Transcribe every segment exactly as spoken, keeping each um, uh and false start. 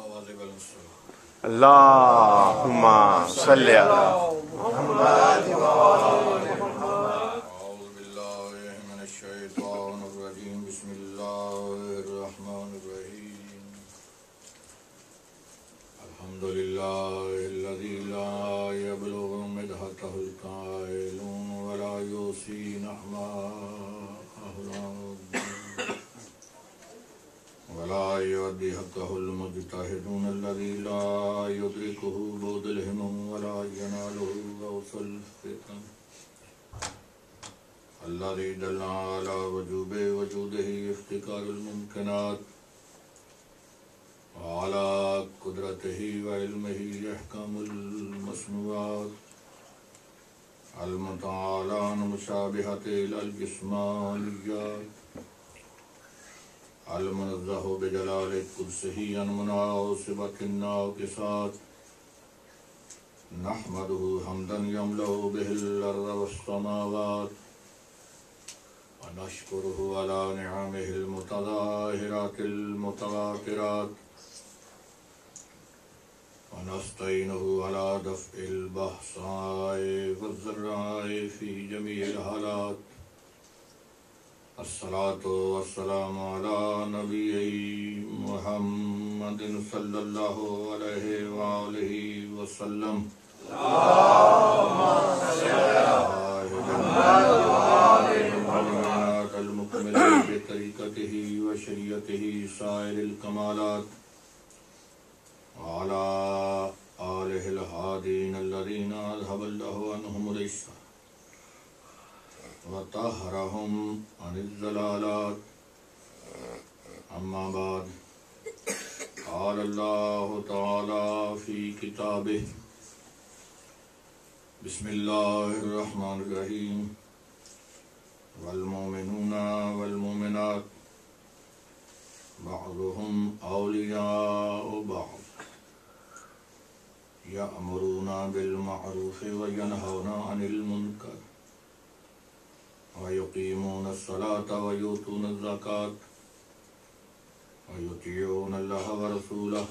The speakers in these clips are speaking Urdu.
اللہم صلی علی محمد وآل أعوذ بالله من الشيطان الرجيم بسم الله الرحمن الرحيم الحمد لله الذي لا يبلغ مدحته القائلون ولا يوصي نعماءه العابدون ولا يؤدي حقه المجتهدون الذي لا يدركه بعد الهمم ولا يناله غوث الفتن الذي دل على وجوب وجوده افتكار الممكنات وعلى قدرته وعلمه احكام المصنوعات المتعالى عن مشابهة الجسمانيات المنزه بجلال قدسه عن مناسبة الناقصات نحمده حمدا يملأ به الأرض والسماوات ونشكره على نعمه المتظاهرات المتواترات ونستعينه على دفع البأساء والضراء في جميع الحالات الصلاة والسلام على نبي محمد صلى الله عليه وآله وسلم اللهم صل على محمد وآل محمد المكمل بطريقته وشريعته سائر الكمالات وعلى آله الهادين الذين أذهب الله عنهم الرجس وطهرهم عن الضلالات أما بعد قال الله تعالى في كتابه بسم الله الرحمن الرحيم والمؤمنون والمؤمنات بعضهم أولياء بعض يأمرون بالمعروف وينهون عن المنكر ويقيمون الصلاة ويؤتون الزكاة ويطيعون الله ورسوله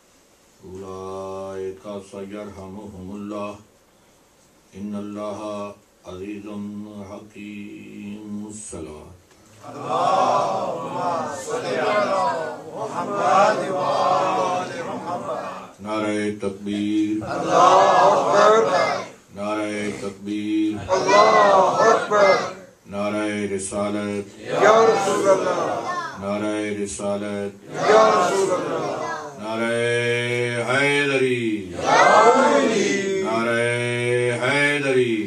أولئك سيرحمهم الله إن الله عزيز حكيم. الصلاة اللهم صل على محمد وآل محمد. نعرہ تکبیر اللہ اکبر. نعرہ تکبیر اللہ اکبر. نعرہ رسالت یا رسول اللہ. نعرہ رسالت یا رسول اللہ. نعرہ حیدری نعرہ حیدری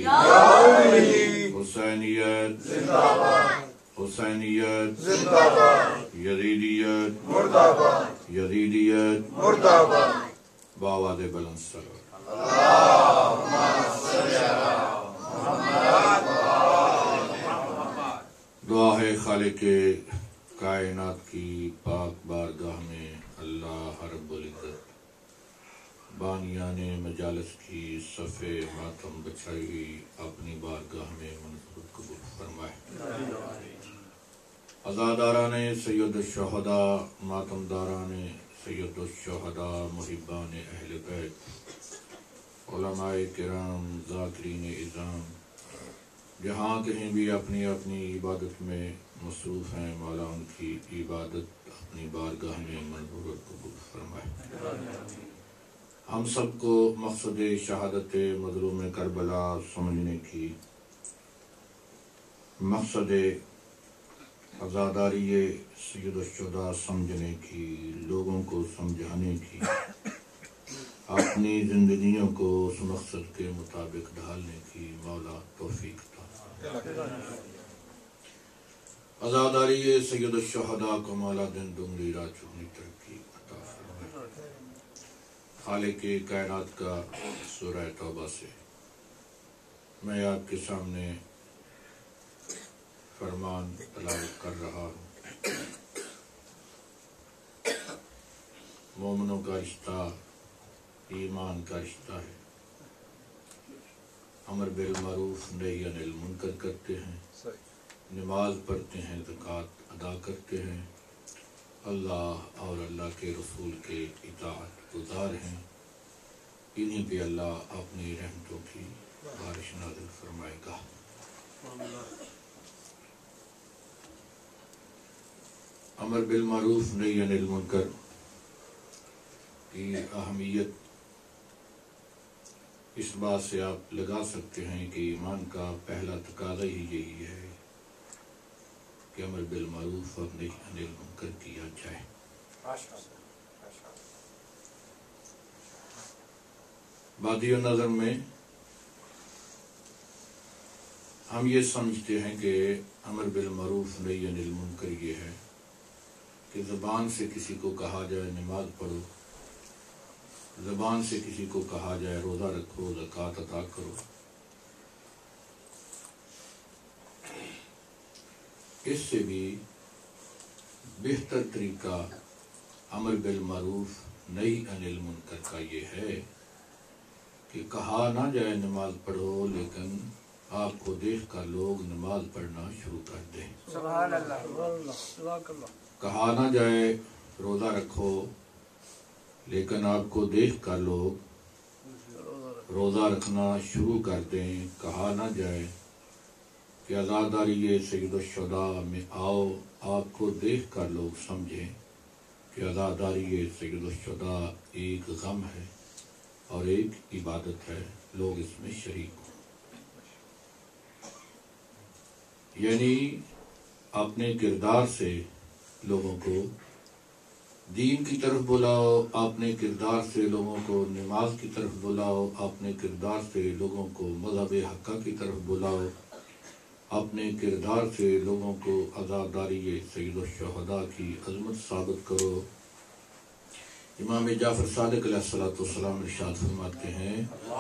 حسینیت زندہ باد. حسینیت زندہ باد. یزیدیت مرد آباد. یزیدیت مرد آباد. بآواز بلند سلام. اللهم صل على محمد وآل محمد. دعا ہے خالق کائنات کی پاک بارگاہ میں اللہ رب العزت بانیان مجالس کی صف ماتم بچھائی ہوئی اپنی بارگاہ میں منظور قبول فرمائے. عزاداران سید الشہداء، ماتم داران سید الشہداء، محبان اہل بیت، علماء کرام، ذاکرین اعظام، جہاں کہیں بھی اپنی اپنی عبادت میں مصروف ہیں، مولا ان کی عبادت اپنی بارگاہ میں منظور و قبول فرمائے. ہم سب کو مقصد شہادت مظلوم کربلا سمجھنے کی، مقصد عزاداری سید الشہداء سمجھنے کی، لوگوں کو سمجھانے کی، اپنی زندگیوں کو اس مقصد کے مطابق ڈھالنے کی مولا توفیق عطا فرمائے. عزاداری سید الشہداء کو مولا دن دنگلی رات چونی ترقی عطا فرمائے. خالق کائنات کا سورہ توبہ سے میں آپ کے سامنے فرمان تلاوت کر رہا ہوں. مومنوں کا رشتہ ایمان کا رشتہ ہے. امر بالمعروف نہی عن المنکر کرتے ہیں، نماز پڑھتے ہیں، زکوٰۃ ادا کرتے ہیں، اللہ اور اللہ کے رسول کے اطاعت گزار ہیں، انہیں پہ اللہ اپنی رحمتوں کی بارش نازل فرمائے گا۔ امر بالمعروف نہی عن المنکر کی اہمیت اس بات سے آپ لگا سکتے ہیں کہ ایمان کا پہلا تقاضا ہی یہی ہے کہ امر بالمعروف اور نہی عن المنکر کیا جائے۔ بادی نظر میں ہم یہ سمجھتے ہیں کہ امر بالمعروف نہی عن المنکر یہ ہے کہ زبان سے کسی کو کہا جائے نماز پڑھو، زبان سے کسی کو کہا جائے روزہ رکھو، زکوٰۃ ادا کرو، اس سے بھی بہتر طریقہ امر بالمعروف نہی عن المنکر کا یہ ہے کہ کہا نہ جائے نماز پڑھو لیکن آپ کو دیکھ کر لوگ نماز پڑھنا شروع کر دیں۔ سبحان اللہ۔ کہا نہ جائے روزہ رکھو لیکن آپ کو دیکھ کر لوگ روزہ رکھنا شروع کر دیں۔ کہا نہ جائے کہ عزاداری سید الشہداء میں آؤ، آپ کو دیکھ کر لوگ سمجھیں کہ عزاداری سید الشہداء ایک غم ہے اور ایک عبادت ہے، لوگ اس میں شریک ہوں۔ یعنی اپنے کردار سے لوگوں کو دین کی طرف بلاؤ، اپنے کردار سے لوگوں کو نماز کی طرف بلاؤ، اپنے کردار سے لوگوں کو مذہب حقہ کی طرف بلاؤ، اپنے کردار سے لوگوں کو عزاداری سید الشہداء کی عظمت ثابت کرو۔ امام جعفر صادق علیہ الصلوۃ والسلام ارشاد فرماتے ہیں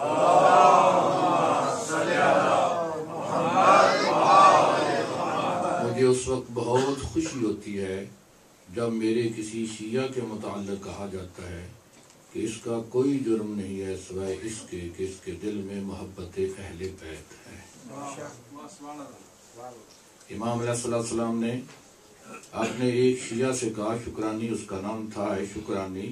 مجھے اس وقت بہت خوشی ہوتی ہے جب میرے کسی شیعہ کے متعلق کہا جاتا ہے کہ اس کا کوئی جرم نہیں ہے سوائے اس کے کہ اس کے دل میں محبت اہل بیت ہے۔ امام علیہ الصلوۃ والسلام نے اپنے ایک شیعہ سے کہا، شکرانی اس کا نام تھا، اے شکرانی،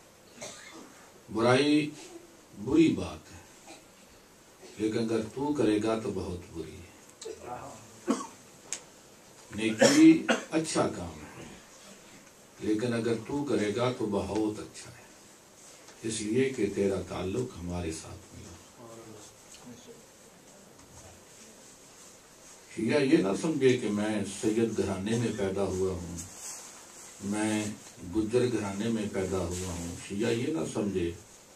برائی بری بات ہے لیکن اگر تو کرے گا تو بہت بری ہے، نیکی اچھا کام ہے لیکن اگر تو کرے گا تو بہت اچھا ہے، اس لیے کہ تیرا تعلق ہمارے ساتھ ملا۔ شیعہ یہ نہ سمجھے کہ میں سید گھرانے میں پیدا ہوا ہوں، میں گجر گھرانے میں پیدا ہوا ہوں۔ شیعہ یہ نہ سمجھے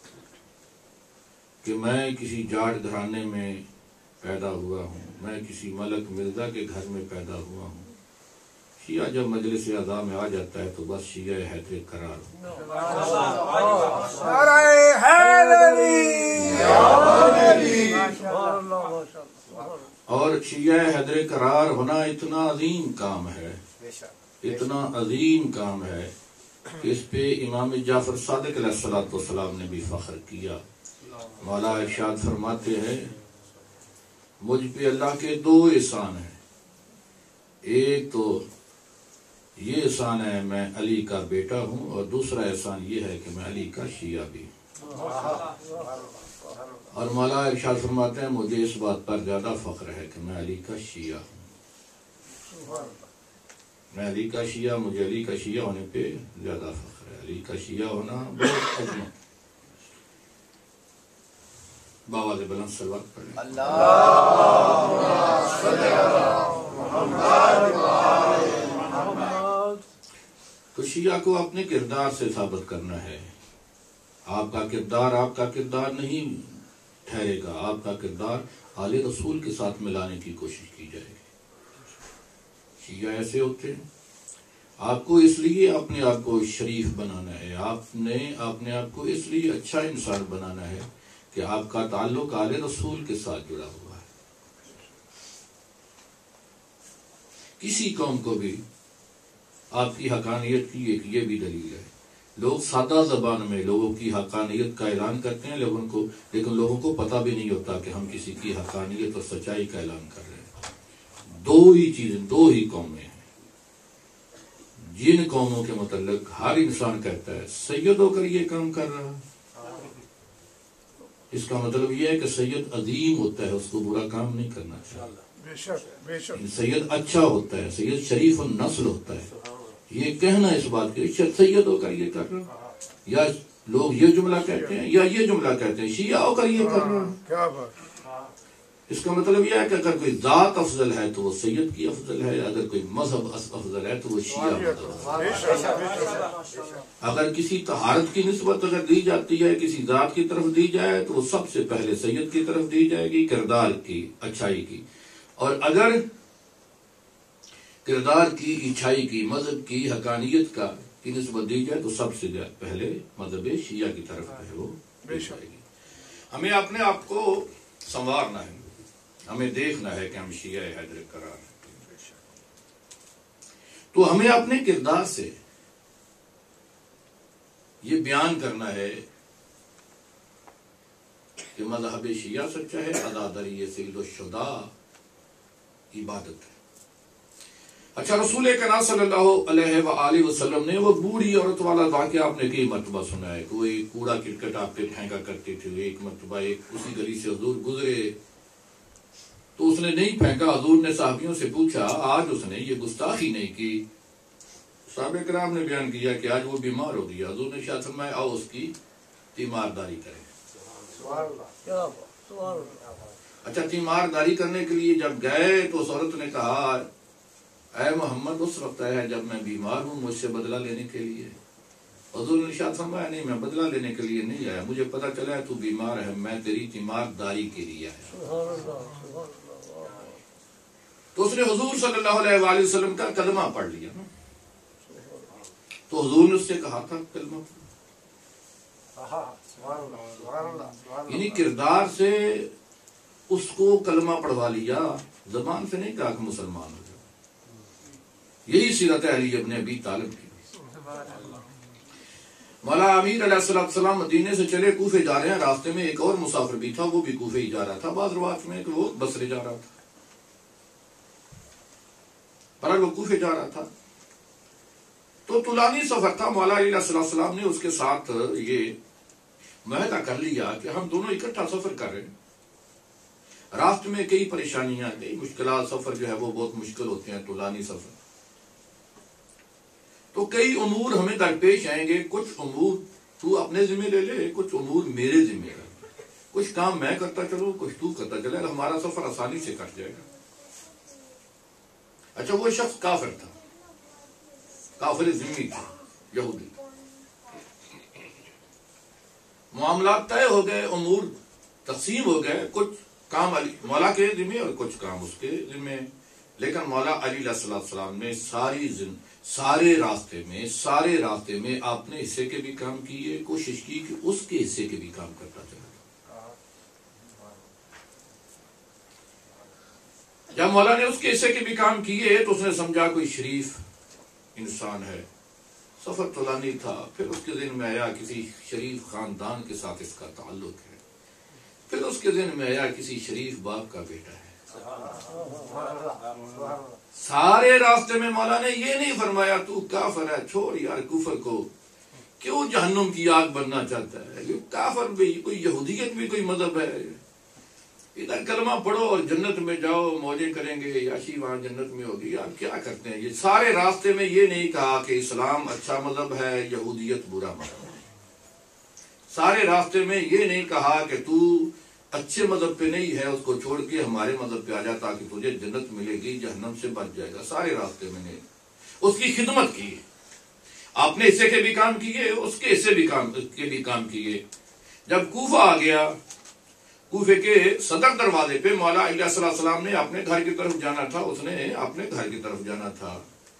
کہ میں کسی جاٹ گھرانے میں پیدا ہوا ہوں، میں کسی ملک مرزا کے گھر میں پیدا ہوا ہوں۔ شیعہ جب مجلس اعضاء میں آ جاتا ہے تو بس شیعہ حیدر قرار اور شیعہ حیدر قرار ہونا اتنا عظیم کام ہے، اتنا عظیم کام ہے کہ اس پہ امام جعفر صادق علیہ الصلوۃ والسلام نے بھی فخر کیا۔ مولا ارشاد فرماتے ہیں مجھ پہ اللہ کے دو احسان ہیں، ایک تو یہ احسان ہے میں علی کا بیٹا ہوں اور دوسرا احسان یہ ہے کہ میں علی کا شیعہ بھی ہوں۔ اور مولا ارشاد فرماتے ہیں مجھے اس بات پر زیادہ فخر ہے کہ میں علی کا شیعہ ہوں، میں علی کا شیعہ، مجھے علی کا شیعہ ہونے پہ زیادہ فخر ہے، علی کا شیعہ ہونا بہت عظمت۔ بآواز بلند صلوات پڑھیں۔ تو شیعہ کو اپنے کردار سے ثابت کرنا ہے، آپ کا کردار آپ کا کردار نہیں ٹھہرے گا، آپ کا کردار آل رسول کے ساتھ ملانے کی کوشش کی جائے گی۔ شیعہ ایسے ہوتے ہیں، آپ کو اس لیے اپنے آپ کو شریف بنانا ہے، آپ نے اپنے آپ کو اس لیے اچھا انسان بنانا ہے کہ آپ کا تعلق آل رسول کے ساتھ جڑا ہوا ہے۔ کسی قوم کو بھی آپ کی حقانیت کی ایک یہ بھی دلیل ہے، لوگ سادہ زبان میں لوگوں کی حقانیت کا اعلان کرتے ہیں لیکن کو لیکن لوگوں کو پتہ بھی نہیں ہوتا کہ ہم کسی کی حقانیت اور سچائی کا اعلان کر رہے ہیں۔ دو ہی چیزیں، دو ہی قومیں ہیں، جن قوموں کے متعلق ہر انسان کہتا ہے سید ہو کر یہ کام کر رہا ہے، اس کا مطلب یہ ہے کہ سید عظیم ہوتا ہے، اس کو برا کام نہیں کرنا چاہیے. بے شک بے شک سید اچھا ہوتا ہے، سید شریف النسل ہوتا ہے. یہ کہنا اس بات کے سید ہو کر یہ کر رہا، یا لوگ یہ جملہ کہتے ہیں یا یہ جملہ کہتے ہیں شیعہ ہو کر یہ کر رہا. کیا بات. اس کا مطلب یہ ہے کہ اگر کوئی ذات افضل ہے تو وہ سید کی افضل ہے، اگر کوئی مذہب افضل ہے تو وہ شیعہ مذہب ہے. اگر کسی طہارت کی نسبت اگر دی جاتی ہے کسی ذات کی طرف دی جائے تو وہ سب سے پہلے سید کی طرف دی جائے گی، کردار کی، اچھائی کی. اور اگر کردار کی، اچھائی کی، مذہب کی، حقانیت کا کی نسبت دی جائے تو سب سے پہلے مذہب شیعہ کی طرف ہے وہ دی جائے گی. ہمیں اپنے آپ کو سنوارنا ہے، ہمیں دیکھنا ہے کہ ہم شیعہ حیدر قرار ہیں. تو ہمیں اپنے کردار سے یہ بیان کرنا ہے کہ مذہب شیعہ سچا ہے، عزاداری سید الشہداء عبادت ہے. اچھا، رسول کریم صلی اللہ علیہ وآلہ وسلم نے وہ بوڑھی عورت والا واقعہ آپ نے کئی مرتبہ سنا ہے کہ وہ ایک کوڑا کرکٹ آپ پہ پھینکا کرتے تھے. ایک مرتبہ ایک اسی گلی سے حضور گزرے تو اس نے نہیں پھینکا. حضور نے صحابیوں سے پوچھا، آج اس نے یہ گستاخی نہیں کی. صحابہ کرام نے بیان کیا کہ آج وہ بیمار ہو گیا. حضور نے شاید فرمایا آؤ اس کی تیمارداری کریں. اچھا، تیمارداری کرنے کے لیے جب گئے تو اس عورت نے کہا اے محمد اس وقت ہے جب میں بیمار ہوں مجھ سے بدلہ لینے کے لیے. حضور نے ارشاد فرمایا نہیں، میں بدلہ لینے کے لیے نہیں آیا، مجھے پتا چلا ہے تو بیمار ہے، میں تیری تیمارداری کے لیے آیا. تو اس نے حضور صلی اللہ علیہ وآلہ وسلم کا کلمہ پڑھ لیا. تو حضور نے اس سے کہا تھا کلمہ، یعنی کردار سے اس کو کلمہ پڑھوا لیا، زبان سے نہیں کہا کہ مسلمان ہو جائے. یہی سیرت علی ابن ابی طالب کی. مولا امیر علیہ السلام مدینے سے چلے کوفے جا رہے ہیں، راستے میں ایک اور مسافر بھی تھا، وہ بھی کوفے ہی جا رہا تھا. بعض روایت میں کہ وہ بصرے جا رہا تھا، پر وہ کوفے جا رہا تھا. تو طولانی سفر تھا. مولا علی علیہ السلام نے اس کے ساتھ یہ معاہدہ کر لیا کہ ہم دونوں اکٹھا سفر کر رہے ہیں. راستے میں کئی پریشانیاں، کئی مشکلات، سفر جو ہے وہ بہت مشکل ہوتے ہیں، طولانی سفر. تو کئی امور ہمیں درپیش آئیں گے. کچھ امور تو اپنے ذمہ لے لے، کچھ امور میرے ذمہ لے. کچھ کام میں کرتا چلوں، کچھ تو کرتا چلے، ہمارا سفر آسانی سے کٹ جائے گا. اچھا، وہ شخص کافر تھا، کافر ذمہ تھا، یہودی. معاملات طے ہو گئے، امور تقسیم ہو گئے. کچھ کام علی مولا کے ذمہ اور کچھ کام اس کے ذمہ. لیکن مولا علی علیہ السلام نے ساری زن سارے راستے میں سارے راستے میں اپنے حصے کے بھی کام کیے، کوشش کی کہ اس کے حصے کے بھی کام کرتا چلا. جب مولا نے اس کے حصے کے بھی کام کیے تو اس نے سمجھا کوئی شریف انسان ہے. سفر طولانی تھا. پھر اس کے ذہن میں آیا کسی شریف خاندان کے ساتھ اس کا تعلق ہے. پھر اس کے ذہن میں آیا کسی شریف باپ کا بیٹا ہے. سارے راستے میں مولا نے یہ نہیں فرمایا تو کافر ہے، چھوڑ یار کفر کو، کیوں جہنم کی آگ بننا چاہتا ہے. کافر بھی کوئی یہودیت بھی کوئی مذہب ہے. ادھر کلمہ پڑھو اور جنت میں جاؤ، موجیں کریں گے، یاشی وہاں جنت میں ہوگی. آپ کیا کرتے ہیں؟ یہ سارے راستے میں یہ نہیں کہا کہ اسلام اچھا مذہب ہے، یہودیت برا مذہب ہے. سارے راستے میں یہ نہیں کہا کہ تو اچھے مذہب پہ نہیں ہے، اس کو چھوڑ کے ہمارے مذہب پہ آ جا تاکہ تجھے جنت ملے گی، جہنم سے بچ جائے گا. سارے راستے میں نے اس کی خدمت کی، اپنے حصے کے بھی کام کیے، اس کے حصے بھی کام کے بھی کام کیے. جب کوفہ آ گیا، کوفے کے صدر دروازے پہ مولا علیہ السلام نے اپنے گھر کی طرف جانا تھا، اس نے اپنے گھر کی طرف جانا تھا.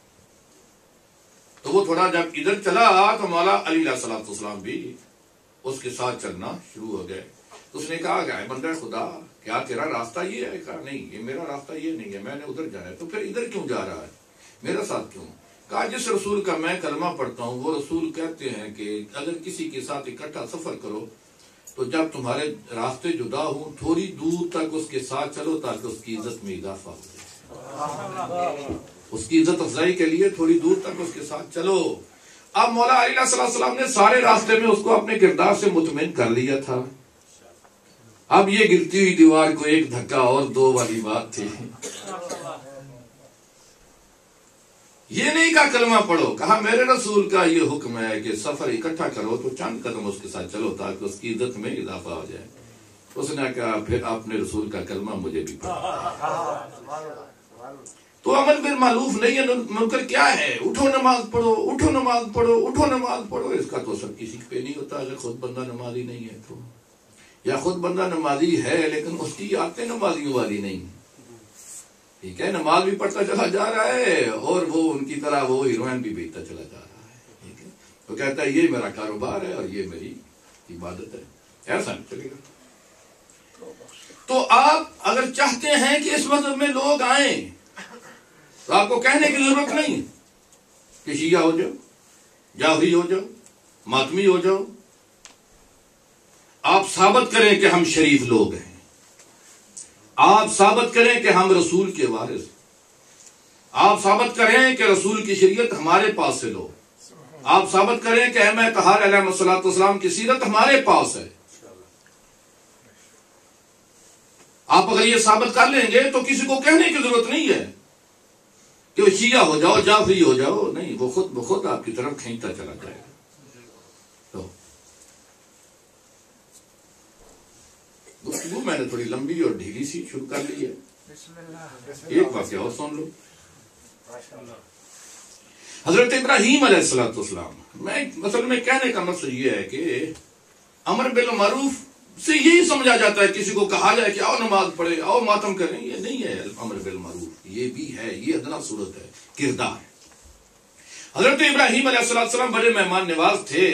تو وہ تھوڑا جب ادھر چلا تو مولا علی علیہ السلام بھی اس کے ساتھ چلنا شروع ہو گئے. اس نے کہا کہ بندہ خدا کیا تیرا راستہ یہ ہے؟ کہا نہیں، یہ میرا راستہ یہ نہیں ہے، میں نے ادھر جانا ہے. تو پھر ادھر کیوں جا رہا ہے، میرا ساتھ کیوں؟ کہا جس رسول کا میں کلمہ پڑھتا ہوں وہ رسول کہتے ہیں کہ اگر کسی کے ساتھ اکٹھا سفر کرو تو جب تمہارے راستے جدا ہوں تھوڑی دور تک اس کے ساتھ چلو تاکہ اس کی عزت میں اضافہ ہو جائے. اس کی عزت افزائی کے لیے تھوڑی دور تک اس کے ساتھ چلو. اب مولا علی علیہ السلام نے سارے راستے میں اس کو اپنے کردار سے مطمئن کر لیا تھا. اب یہ گرتی ہوئی دیوار کو ایک دھکا اور دو والی بات تھی. یہ نہیں کہا کلمہ پڑھو، کہا میرے رسول کا یہ حکم ہے کہ سفر اکٹھا کرو تو چند قدم اس کے ساتھ چلو تاکہ اس کی عزت میں اضافہ ہو جائے. اس نے کہا پھر اپنے رسول کا کلمہ مجھے بھی پڑھو. تو امر بالمعروف نہیں ہے منکر کیا ہے؟ اٹھو نماز پڑھو، اٹھو نماز پڑھو، اٹھو نماز پڑھو. اس کا تو سب کسی پہ نہیں ہوتا اگر خود بندہ نمازی نہیں ہے تو، یا خود بندہ نمازی ہے لیکن اس کی عادتیں نمازیوں والی نہیں. ٹھیک ہے، نماز بھی پڑھتا چلا جا رہا ہے اور وہ ان کی طرح وہ ہیروئن بھی بیچتا چلا جا رہا ہے. ٹھیک ہے، تو کہتا ہے یہ میرا کاروبار ہے اور یہ میری عبادت ہے. ایسا نہیں چلے گا. تو آپ اگر چاہتے ہیں کہ اس مذہب میں لوگ آئیں تو آپ کو کہنے کی ضرورت نہیں کہ شیعہ ہو جاؤ، جعفری ہو جاؤ، ماتمی ہو جاؤ. آپ ثابت کریں کہ ہم شریف لوگ ہیں. آپ ثابت کریں کہ ہم رسول کے وارث. آپ ثابت کریں کہ رسول کی شریعت ہمارے پاس سے لو. آپ ثابت کریں کہ ائمہ طہار علیہ الصلوۃ والسلام کی سیرت ہمارے پاس ہے. آپ اگر یہ ثابت کر لیں گے تو کسی کو کہنے کی ضرورت نہیں ہے کہ وہ شیعہ ہو جاؤ، جعفری ہو جاؤ. نہیں، وہ خود بخود آپ کی طرف کھینچتا چلا جائے گا. تو گفتگو میں نے تھوڑی لمبی اور ڈھیلی سی شروع کر لی ہے. ایک واقعہ اور سن لو. حضرت ابراہیم علیہ الصلوۃ والسلام، میں مثلا میں کہنے کا مقصد یہ ہے کہ امر بالمعروف سے یہی سمجھا جاتا ہے کسی کو کہا جائے کہ آؤ نماز پڑھے، آؤ ماتم کریں. یہ نہیں ہے امر بالمعروف، یہ بھی ہے، یہ ادنا صورت ہے، کردار. حضرت ابراہیم علیہ السلام بڑے مہمان نواز تھے.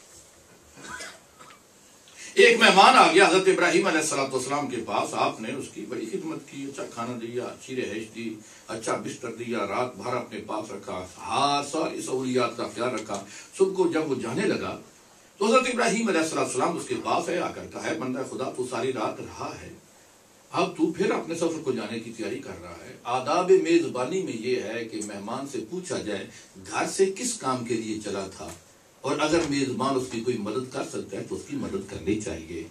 ایک مہمان آ گیا حضرت ابراہیم علیہ السلام کے پاس. آپ نے اس کی بڑی خدمت کی، اچھا کھانا دیا، اچھی رہائش دی، اچھا بستر دیا، رات بھر اپنے پاس رکھا، ہر ساری سہولیات کا خیال رکھا. صبح کو جب وہ جانے لگا تو حضرت ابراہیم علیہ السلام اس کے پاس ہے، آ کر کہا ہے بندہ خدا تو ساری رات رہا ہے، اب تو پھر اپنے سفر کو جانے کی تیاری کر رہا ہے. آداب میزبانی میں یہ ہے کہ مہمان سے پوچھا جائے گھر سے کس کام کے لیے چلا تھا، اور اگر میزبان اس کی کوئی مدد کر سکتا ہے تو اس کی مدد کرنی چاہیے.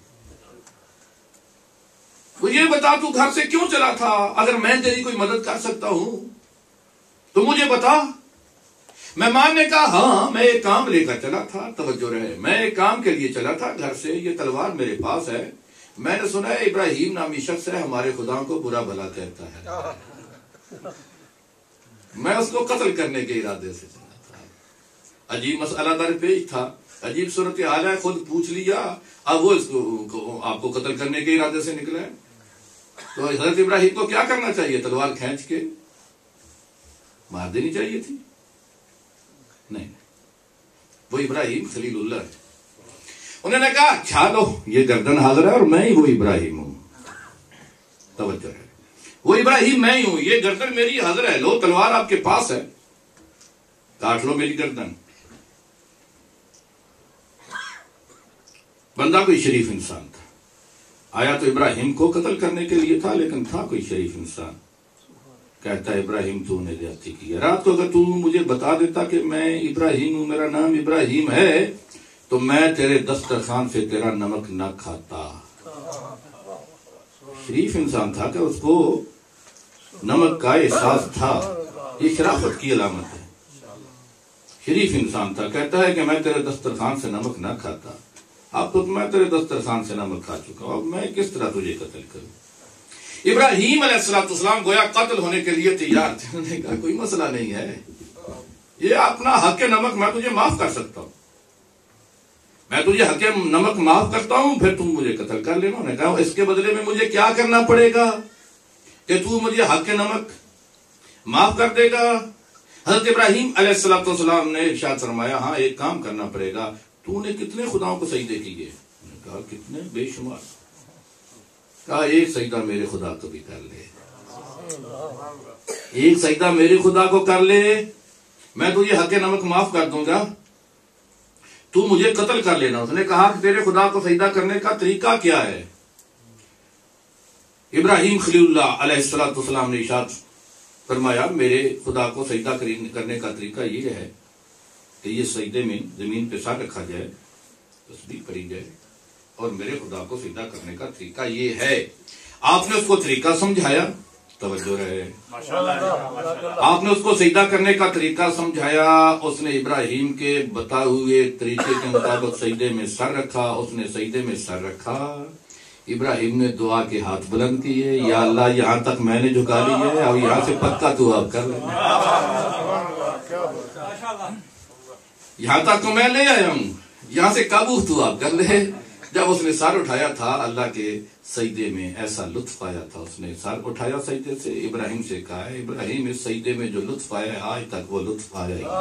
وہ یہ بتا تو گھر سے کیوں چلا تھا، اگر میں تیری کوئی مدد کر سکتا ہوں تو مجھے بتا. مہمان نے کہا ہاں میں ایک کام لے کر چلا تھا. توجہ رہے، میں ایک کام کے لیے چلا تھا گھر سے، یہ تلوار میرے پاس ہے. میں نے سنا ہے ابراہیم نامی شخص ہے، ہمارے خدا کو برا بھلا کہتا ہے، میں اس کو قتل کرنے کے ارادے سے چلا تھا. عجیب مسئلہ درپیش تھا، عجیب صورتحال ہے، خود پوچھ لیا. اب وہ اس کو آپ کو قتل کرنے کے ارادے سے نکلا ہے. تو حضرت ابراہیم کو کیا کرنا چاہیے؟ تلوار کھینچ کے مار دینی چاہیے تھی. نہیں، وہ ابراہیم خلیل اللہ ہے. انہوں نے کہا اچھا لو یہ گردن حاضر ہے اور میں ہی وہ ابراہیم ہوں. توجہ ہے، وہ ابراہیم میں ہی ہوں، یہ گردن میری حاضر ہے. لو تلوار آپ کے پاس ہے، کاٹ لو میری گردن. بندہ کوئی شریف انسان تھا، آیا تو ابراہیم کو قتل کرنے کے لیے تھا لیکن تھا کوئی شریف انسان. کہتا ہے ابراہیم تو نے زیادتی کی. رات کو اگر تو مجھے بتا دیتا کہ میں ابراہیم ہوں، میرا نام ابراہیم ہے، تو میں تیرے دسترخوان سے تیرا نمک نہ کھاتا. شریف انسان تھا کہ اس کو نمک کا احساس تھا. یہ شرافت کی علامت ہے. شریف انسان تھا، کہتا ہے کہ میں تیرے دسترخوان سے نمک نہ کھاتا. اب تو میں تیرے دسترخوان سے نمک کھا چکا ہوں، اب میں کس طرح تجھے قتل کروں. ابراہیم علیہ السلام گویا قتل ہونے کے لیے تیار تھے. انہوں نے کہا کوئی مسئلہ نہیں ہے، یہ اپنا حق نمک میں تجھے معاف کر سکتا ہوں، میں تجھے حق نمک معاف کرتا ہوں، پھر تم مجھے قتل کر لینا. انہوں نے کہا اس کے بدلے میں مجھے کیا کرنا پڑے گا کہ تو مجھے حق نمک معاف کر دے گا. حضرت ابراہیم علیہ السلام نے ارشاد فرمایا ہاں ایک کام کرنا پڑے گا. تو نے کتنے خداؤں کو سجدے کیے؟ انہوں نے کہا کتنے؟ بے شمار. کہا ایک سجدہ میرے خدا کو بھی کر لے، ایک سجدہ میرے خدا کو کر لے، میں تجھے حق نمک معاف کر دوں گا، تو مجھے قتل کر لینا. اس نے کہا کہ تیرے خدا کو سجدہ کرنے کا طریقہ کیا ہے؟ ابراہیم خلیل اللہ علیہ السلام نے ارشاد فرمایا میرے خدا کو سجدہ کرنے کا طریقہ یہ ہے کہ یہ سجدے میں زمین پہ سر رکھا جائے، تسبیح پڑھی جائے، اور میرے خدا کو سجدہ کرنے کا طریقہ یہ ہے۔ آپ نے اس کو طریقہ سمجھایا، توجہ رہے، آپ نے اس کو سجدہ کرنے کا طریقہ سمجھایا، اس نے ابراہیم کے بتائے ہوئے طریقے کے مطابق سجدے میں سر رکھا، اس نے سجدے میں سر رکھا، ابراہیم نے دعا کے ہاتھ بلند کیے، یا اللہ یہاں تک میں نے جھکا لی ہے، اب یہاں سے پکا تو آپ کر لیں، یہاں تک تو میں لے آیا ہوں، یہاں سے قابو تو آپ کر لے۔ جب اس نے سر اٹھایا تھا اللہ کے سجدے میں ایسا لطف آیا تھا، اس نے سر اٹھایا سجدے سے، ابراہیم سے کہا ہے ابراہیم اس سجدے میں جو لطف آیا ہے آج تک وہ لطف آیا ہی۔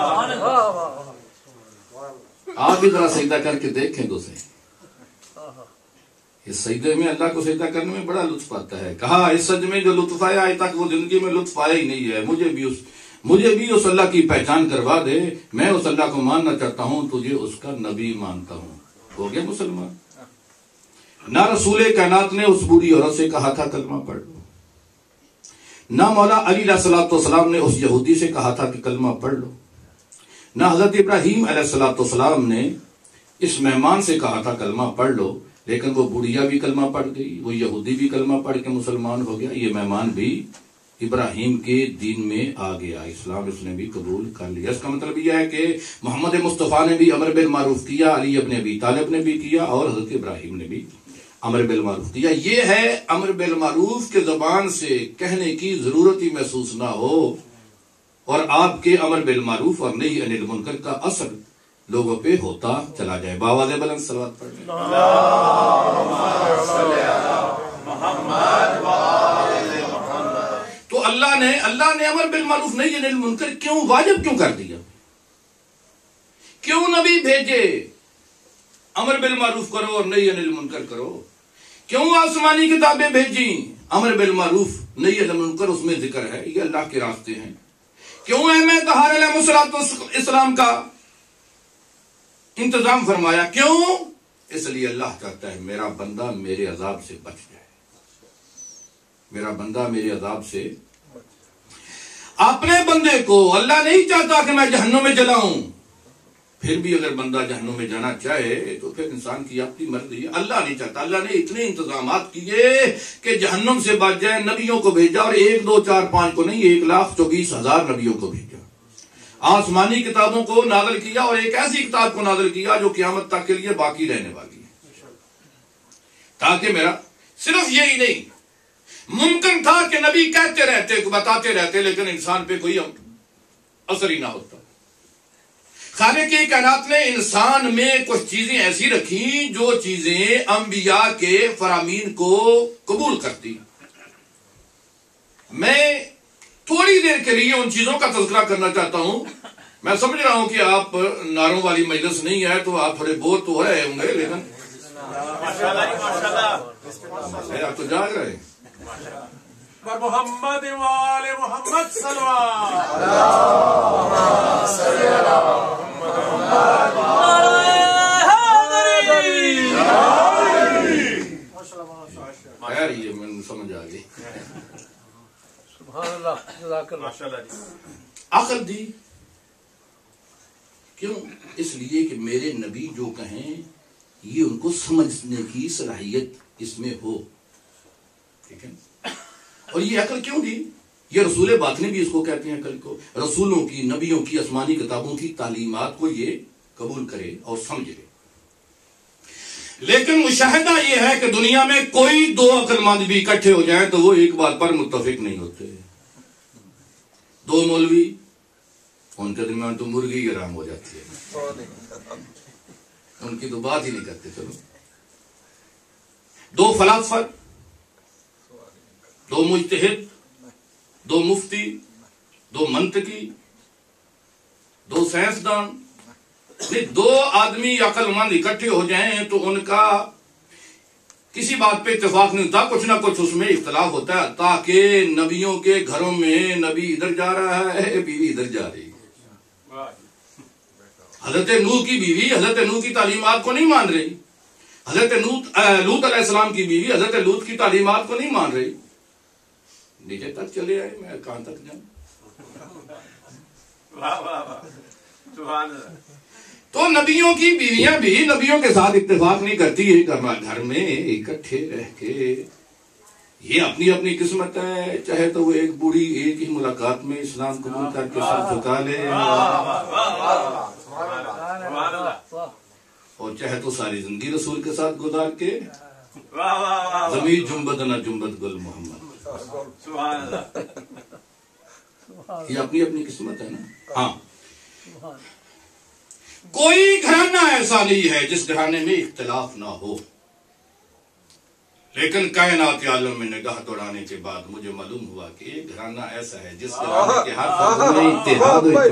آپ بھی ذرا سجدہ کر کے دیکھیں دوسرے، اس سجدے میں اللہ کو سجدہ کرنے میں بڑا لطف آتا ہے۔ کہا اس سجدے میں جو لطف آیا آج تک وہ زندگی میں لطف آیا ہی نہیں ہے، مجھے بھی اس مجھے بھی اس اللہ کی پہچان کروا دے، میں اس اللہ کو ماننا چاہتا ہوں، تجھے اس کا نبی مانتا ہوں۔ ہو گیا مسلمان۔ نہ رسول کائنات نے اس بوڑھی عورت سے کہا تھا کلمہ پڑھ لو، نہ مولا علی علیہ الصلوۃ والسلام نے اس یہودی سے کہا تھا کہ کلمہ پڑھ لو، نہ حضرت ابراہیم علیہ الصلوۃ والسلام نے اس مہمان سے کہا تھا کلمہ پڑھ لو، لیکن وہ بوڑھیا بھی کلمہ پڑھ گئی، وہ یہودی بھی کلمہ پڑھ کے مسلمان ہو گیا، یہ مہمان بھی ابراہیم کے دین میں آ گیا، اسلام اس نے بھی قبول کر لیا۔ اس کا مطلب یہ ہے کہ محمد مصطفیٰ نے بھی امر بالمعروف کیا، علی ابن ابی طالب نے بھی کیا، اور حضرت ابراہیم نے بھی امر بالمعروف کیا۔ یہ ہے امر بالمعروف کے زبان سے کہنے کی ضرورت ہی محسوس نہ ہو، اور آپ کے امر بالمعروف اور نہی عن المنکر کا اثر لوگوں پہ ہوتا چلا جائے۔ باواز بلند صلوات پڑھ لیں۔ تو اللہ نے اللہ نے امر بالمعروف نہی عن المنکر کیوں واجب کیوں کر دیا؟ کیوں نبی بھیجے؟ امر بالمعروف کرو اور نہی عن المنکر کرو۔ کیوں آسمانی کتابیں بھیجیں؟ امر بالمعروف نہی عن المنکر اس میں ذکر ہے، یہ اللہ کے راستے ہیں۔ کیوں احمد طاہر علیہ السلام کا انتظام فرمایا؟ کیوں؟ اس لیے اللہ چاہتا ہے میرا بندہ میرے عذاب سے بچ جائے، میرا بندہ میرے عذاب سے۔ اپنے بندے کو اللہ نہیں چاہتا کہ میں جہنم میں جلاؤں، پھر بھی اگر بندہ جہنم میں جانا چاہے تو پھر انسان کی اپنی مرضی ہے، اللہ نہیں چاہتا۔ اللہ نے اتنے انتظامات کیے کہ جہنم سے بچ جائے، نبیوں کو بھیجا، اور ایک دو چار پانچ کو نہیں، ایک لاکھ چوبیس ہزار نبیوں کو بھیجا، آسمانی کتابوں کو نازل کیا، اور ایک ایسی کتاب کو نازل کیا جو قیامت تک کے لیے باقی رہنے والی ہے، تاکہ میرا صرف یہی نہیں، ممکن تھا کہ نبی کہتے رہتے بتاتے رہتے لیکن انسان پہ کوئی اثر ہی نہ ہوتا۔ خالق کی کائنات نے انسان میں کچھ چیزیں ایسی رکھی جو چیزیں انبیاء کے فرامین کو قبول کرتی۔ میں تھوڑی دیر کے لیے ان چیزوں کا تذکرہ کرنا چاہتا ہوں۔ میں سمجھ رہا ہوں کہ آپ نعروں والی مجلس نہیں ہے تو آپ تھوڑے بور تو ہو رہے ہوں گے، لیکن آپ تو جاگ رہے ہیں۔ محمد وآل محمد صلوات خیر یہ میں سمجھ آ گئی۔ سبحان اللہ، جزاک اللہ۔ عقل دی کیوں؟ اس لیے کہ میرے نبی جو کہیں یہ ان کو سمجھنے کی صلاحیت اس میں ہو، ٹھیک ہے؟ اور یہ عقل کیوں دی؟ یہ رسول باطنی بھی اس کو کہتے ہیں عقل کو، رسولوں کی، نبیوں کی، آسمانی کتابوں کی تعلیمات کو یہ قبول کرے اور سمجھ لے۔ لیکن مشاہدہ یہ ہے کہ دنیا میں کوئی دو عقل مند بھی اکٹھے ہو جائیں تو وہ ایک بات پر متفق نہیں ہوتے۔ دو مولوی، ان کے درمیان تو مرغی حرام ہو جاتی ہے، ان کی تو بات ہی نہیں کرتے۔ چلو دو فلاسفہ، دو مجتہد، دو مفتی، دو منطقی، دو سائنسدان، دو آدمی عقل مند اکٹھے ہو جائیں تو ان کا کسی بات پہ اتفاق نہیں ہوتا، کچھ نہ کچھ اس میں اختلاف ہوتا ہے، تاکہ نبیوں کے گھروں میں نبی ادھر جا رہا ہے، بیوی ادھر جا رہی ہے۔ حضرت نوح کی بیوی حضرت نوح کی تعلیمات کو نہیں مان رہی، حضرت لوط علیہ السلام کی بیوی حضرت لوط کی تعلیمات کو نہیں مان رہی، نیچے تک چلے آئے، میں کہاں تک جاؤں؟ تو نبیوں کی بیویاں بھی نبیوں کے ساتھ اتفاق نہیں کرتی ہے کرنا، گھر میں اکٹھے رہ کے یہ اپنی اپنی قسمت ہے. چاہے تو وہ ایک بوڑھی ایک ہی ملاقات میں اسلام قبول کر کے سر جھکا لے، اور چاہے تو ساری زندگی رسول کے ساتھ گزار کے زمین جنبت نہ جنبت گل محمد. یہ اپنی اپنی قسمت ہے نا. ہاں، کوئی گھرانہ ایسا نہیں ہے جس گھرانے میں اختلاف نہ ہو، لیکن کائنات عالم میں نگاہ دوڑانے کے بعد مجھے معلوم ہوا کہ ایک گھرانہ ایسا ہے جس گھرانے کے ہر فرد میں اتحاد و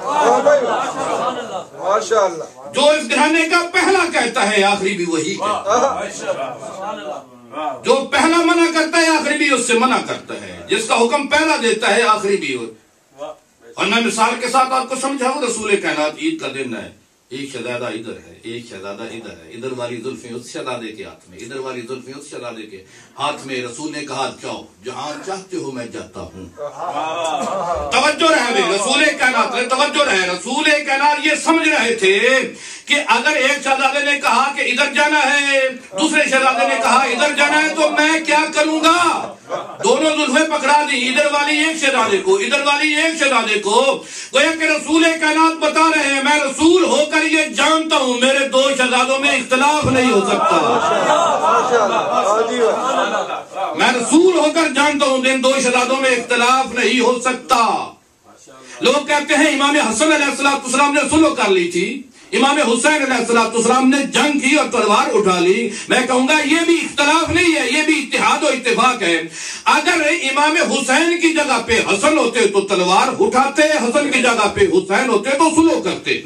اتفاق. جو اس گھرانے کا پہلا کہتا ہے آخری بھی وہی کہتا ہے، جو پہلا منع کرتا ہے آخری بھی اس سے منع کرتا ہے، جس کا حکم پہلا دیتا ہے آخری بھی. اور میں مثال کے ساتھ آپ کو سمجھاؤں، رسول کائنات عید کا دن ہے، ایک شہزادہ ادھر ہے، ایک شہزادہ ادھر ہے، ادھر والی زلفیں اس شہزادے کے ہاتھ میں، ادھر والی زلفیں اس شہزادے کے ہاتھ میں. رسول نے کہا جاؤ جہاں چاہتے ہو میں جاتا ہوں. توجہ رہے، رسول کائنات نے توجہ رہے. رسول کائنات یہ سمجھ رہے تھے کہ اگر ایک شہزادے نے کہا کہ ادھر جانا ہے، دوسرے شہزادے نے کہا ادھر جانا ہے، تو میں کیا کروں گا؟ دونوں زلفیں پکڑا دی، ادھر والی ایک شہزادے کو، ادھر والی ایک شہزادے کو. گویا کہ رسول کائنات بتا رہے ہیں میں رسول ہو کر یہ جانتا ہوں میرے دو شہزادوں میں اختلاف نہیں ہو سکتا. میں رسول ہو کر جانتا ہوں ان دو شہزادوں میں اختلاف نہیں ہو سکتا. لوگ کہتے ہیں امام حسن علیہ السلام نے صلح کر لی تھی، امام حسین علیہ السلام نے جنگ کی اور تلوار اٹھا لی. میں کہوں گا یہ بھی اختلاف نہیں ہے، یہ بھی اتحاد و اتفاق ہے. اگر امام حسین کی جگہ پہ حسن ہوتے تو تلوار اٹھاتے، حسن کی جگہ پہ حسین ہوتے تو صلح کرتے.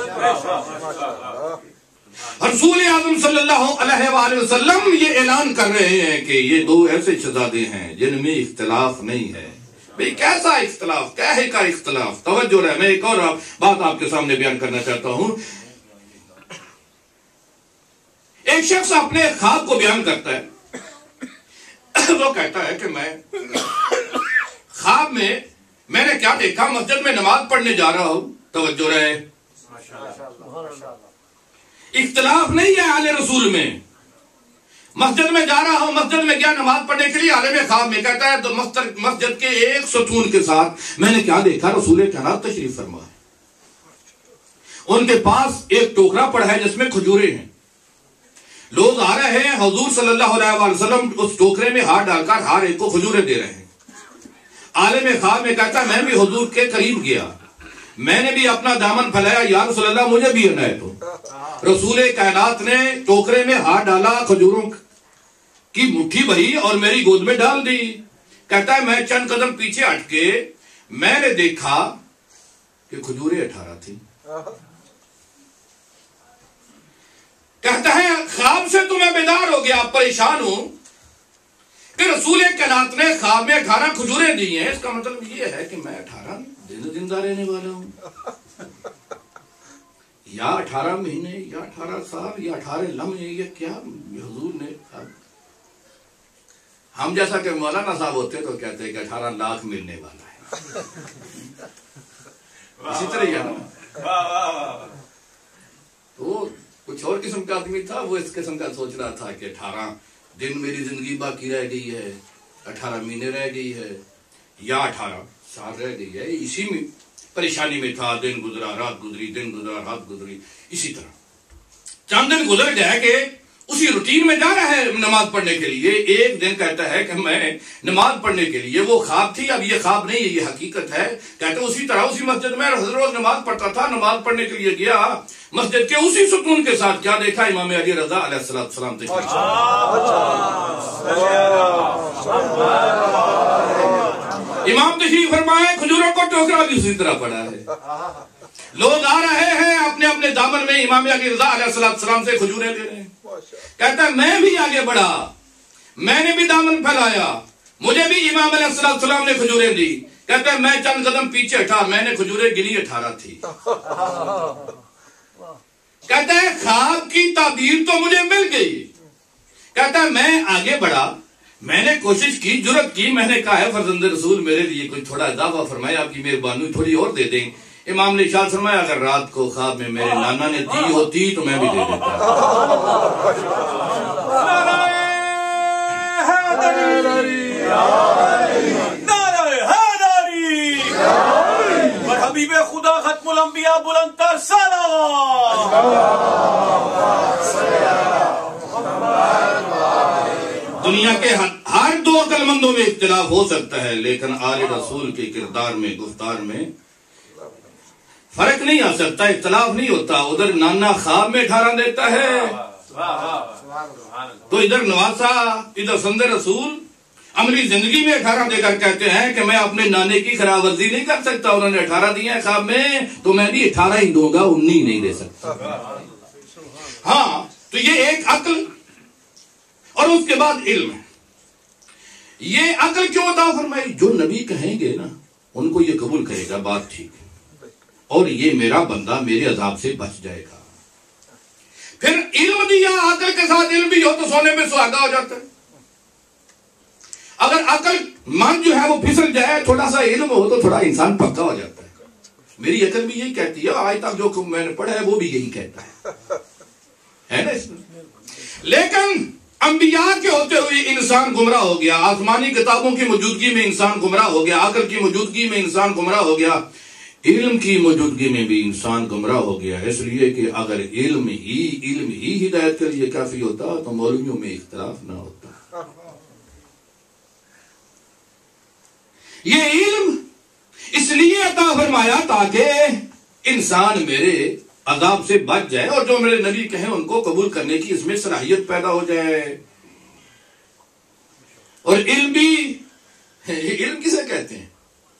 رسول اعظم صلی اللہ علیہ وآلہ وسلم یہ اعلان کر رہے ہیں کہ یہ دو ایسے شہزادے ہیں جن میں اختلاف نہیں ہے. بھئی کیسا اختلاف، کیا ہے کا اختلاف؟ توجہ رہے، میں ایک اور بات آپ کے سامنے بیان کرنا چاہتا ہوں. ایک شخص اپنے خواب کو بیان کرتا ہے، وہ کہتا ہے کہ میں خواب میں میں نے کیا دیکھا، مسجد میں نماز پڑھنے جا رہا ہوں. توجہ رہے، اختلاف نہیں ہے آل رسول میں. مسجد میں جا رہا ہوں، مسجد میں گیا نماز پڑھنے کے لیے، عالم خواب میں کہتا ہے تو مسجد کے ایک ستون کے ساتھ میں نے کیا دیکھا، رسول کائنات تشریف فرما ہے. ان کے پاس ایک ٹوکرا پڑا ہے جس میں کھجورے ہیں. لوگ آ رہے ہیں، حضور صلی اللہ علیہ وآلہ وسلم اس ٹوکرے میں ہاتھ ڈال کر ہر ایک کو کھجورے دے رہے ہیں. عالم خواب میں کہتا ہے میں بھی حضور کے قریب گیا، میں نے بھی اپنا دامن پھیلایا، یا رسول اللہ مجھے بھی عنایت ہو. رسول کائنات نے ٹوکرے میں ہاتھ ڈالا، کھجوروں کی مٹھی بھری اور میری گود میں ڈال دی. کہتا ہے میں چند قدم پیچھے ہٹ کے میں نے دیکھا کہ کھجوریں اٹھارہ تھی. کہتا ہے خواب سے تو میں بیدار ہو گیا، پریشان ہوں کہ رسول کائنات نے خواب میں اٹھارہ کھجوریں دی ہیں. اس کا مطلب یہ ہے کہ میں اٹھارہ دن زندہ رہنے والا ہوں، یا اٹھارہ مہینے، یا اٹھارہ سال، یا اٹھارہ لمحے. یہ کیا حضور نے؟ ہم جیسا کہ مولانا صاحب ہوتے تو کہتے ہیں کہ اٹھارہ لاکھ ملنے والا ہے. اسی طرح یا نا، تو کچھ اور قسم کا آدمی تھا، وہ اس قسم کا سوچ رہا تھا کہ اٹھارہ دن میری زندگی باقی رہ گئی ہے، اٹھارہ مہینے رہ گئی ہے، یا اٹھارہ سال رہ گئی ہے. اسی میں پریشانی میں تھا. دن گزرا، رات گزری، دن گزرا، رات گزری. اسی طرح چند دن گزر گئے کہ اسی روٹین میں جا رہا ہے نماز پڑھنے کے لیے. ایک دن کہتا ہے کہ میں نماز پڑھنے کے لیے، وہ خواب تھی، اب یہ خواب نہیں ہے، یہ حقیقت ہے. کہتا ہے اسی طرح اسی مسجد میں روز نماز پڑھتا تھا، نماز پڑھنے کے لیے گیا، مسجد کے اسی ستون کے ساتھ کیا دیکھا، امام علی رضا علیہ السلام تشریف. امام تشریف فرمائے، کھجوروں کو ٹوکرا بھی اسی طرح پڑا ہے. لوگ آ رہے ہیں اپنے اپنے دامن میں امام علی رضا علیہ السلام سے کھجوریں لے رہے ہیں. کہتا ہے میں بھی آگے بڑھا، میں نے بھی دامن پھیلایا، مجھے بھی امام علیہ السلام نے کھجوریں دی. کہتا ہے میں چند قدم پیچھے ہٹا، میں نے کھجوریں گنی اٹھارہ تھی. کہتا ہے خواب کی تعبیر تو مجھے مل گئی. کہتا ہے میں آگے بڑھا، میں نے کوشش کی، جرت کی، میں نے کہا ہے فرزند رسول میرے لیے کوئی تھوڑا اضافہ فرمائے، آپ کی مہربانی تھوڑی اور دے دیں۔ امام نے ارشاد فرمایا اگر رات کو خواب میں میرے نانا نے دی ہوتی تو میں بھی دے دیتا۔ اور حبیب خدا ختم الانبیاء بلند تر صلوات۔ دنیا کے ہر دو عقل مندوں میں اختلاف ہو سکتا ہے، لیکن آل رسول کے کردار میں، گفتار میں فرق نہیں آ سکتا، اختلاف نہیں ہوتا۔ ادھر نانا خواب میں ٹھہرا دیتا ہے تو ادھر نواسا، ادھر سند رسول عملی زندگی میں اٹھارہ دے کر کہتے ہیں کہ میں اپنے نانے کی خراب ورزی نہیں کر سکتا، انہوں نے اٹھارہ دیا ہے خواب میں تو میں بھی اٹھارہ ہی دوں گا، انی نہیں دے سکتا۔ ہاں تو یہ ایک عقل اور اس کے بعد علم ہے۔ یہ عقل کیوں عطا فرمائی؟ جو نبی کہیں گے نا ان کو یہ قبول کرے گا، بات ٹھیک ہے، اور یہ میرا بندہ میرے عذاب سے بچ جائے گا۔ پھر علم دیا، عقل کے ساتھ علم بھی ہو تو سونے پہ سہاگا ہو جاتا ہے۔ اگر عقل من جو ہے وہ پھسل جائے، تھوڑا سا علم ہو تو تھوڑا انسان پکا ہو جاتا ہے۔ میری عقل بھی یہی کہتی ہے، آج تک جو میں نے پڑھا ہے وہ بھی یہی کہتا ہے، ہے نا اس میں۔ لیکن انبیاء کے ہوتے ہوئے انسان گمراہ ہو گیا، آسمانی کتابوں کی موجودگی میں انسان گمراہ ہو گیا، عقل کی موجودگی میں انسان گمراہ ہو گیا، علم کی موجودگی میں بھی انسان گمراہ ہو گیا۔ اس لیے کہ اگر علم ہی علم ہی ہدایت کے لیے کافی ہوتا تو مولویوں میں اختلاف نہ ہوتا۔ یہ علم اس لیے عطا فرمایا تاکہ انسان میرے عذاب سے بچ جائے، اور جو میرے نبی کہیں ان کو قبول کرنے کی اس میں صلاحیت پیدا ہو جائے۔ اور علم بھی، علم کسے کہتے ہیں؟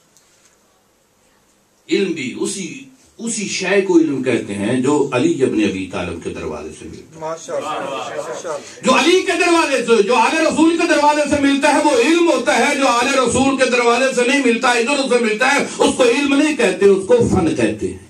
علم بھی اسی اسی شے کو علم کہتے ہیں جو علی ابن ابی طالب کے دروازے سے ملتا ہے۔ جو علی کے دروازے سے، جو آل رسول کے دروازے سے ملتا ہے وہ علم ہوتا ہے، جو آل رسول کے دروازے سے نہیں ملتا، ادھر سے ملتا ہے، اس کو علم نہیں کہتے، اس کو فن کہتے ہیں۔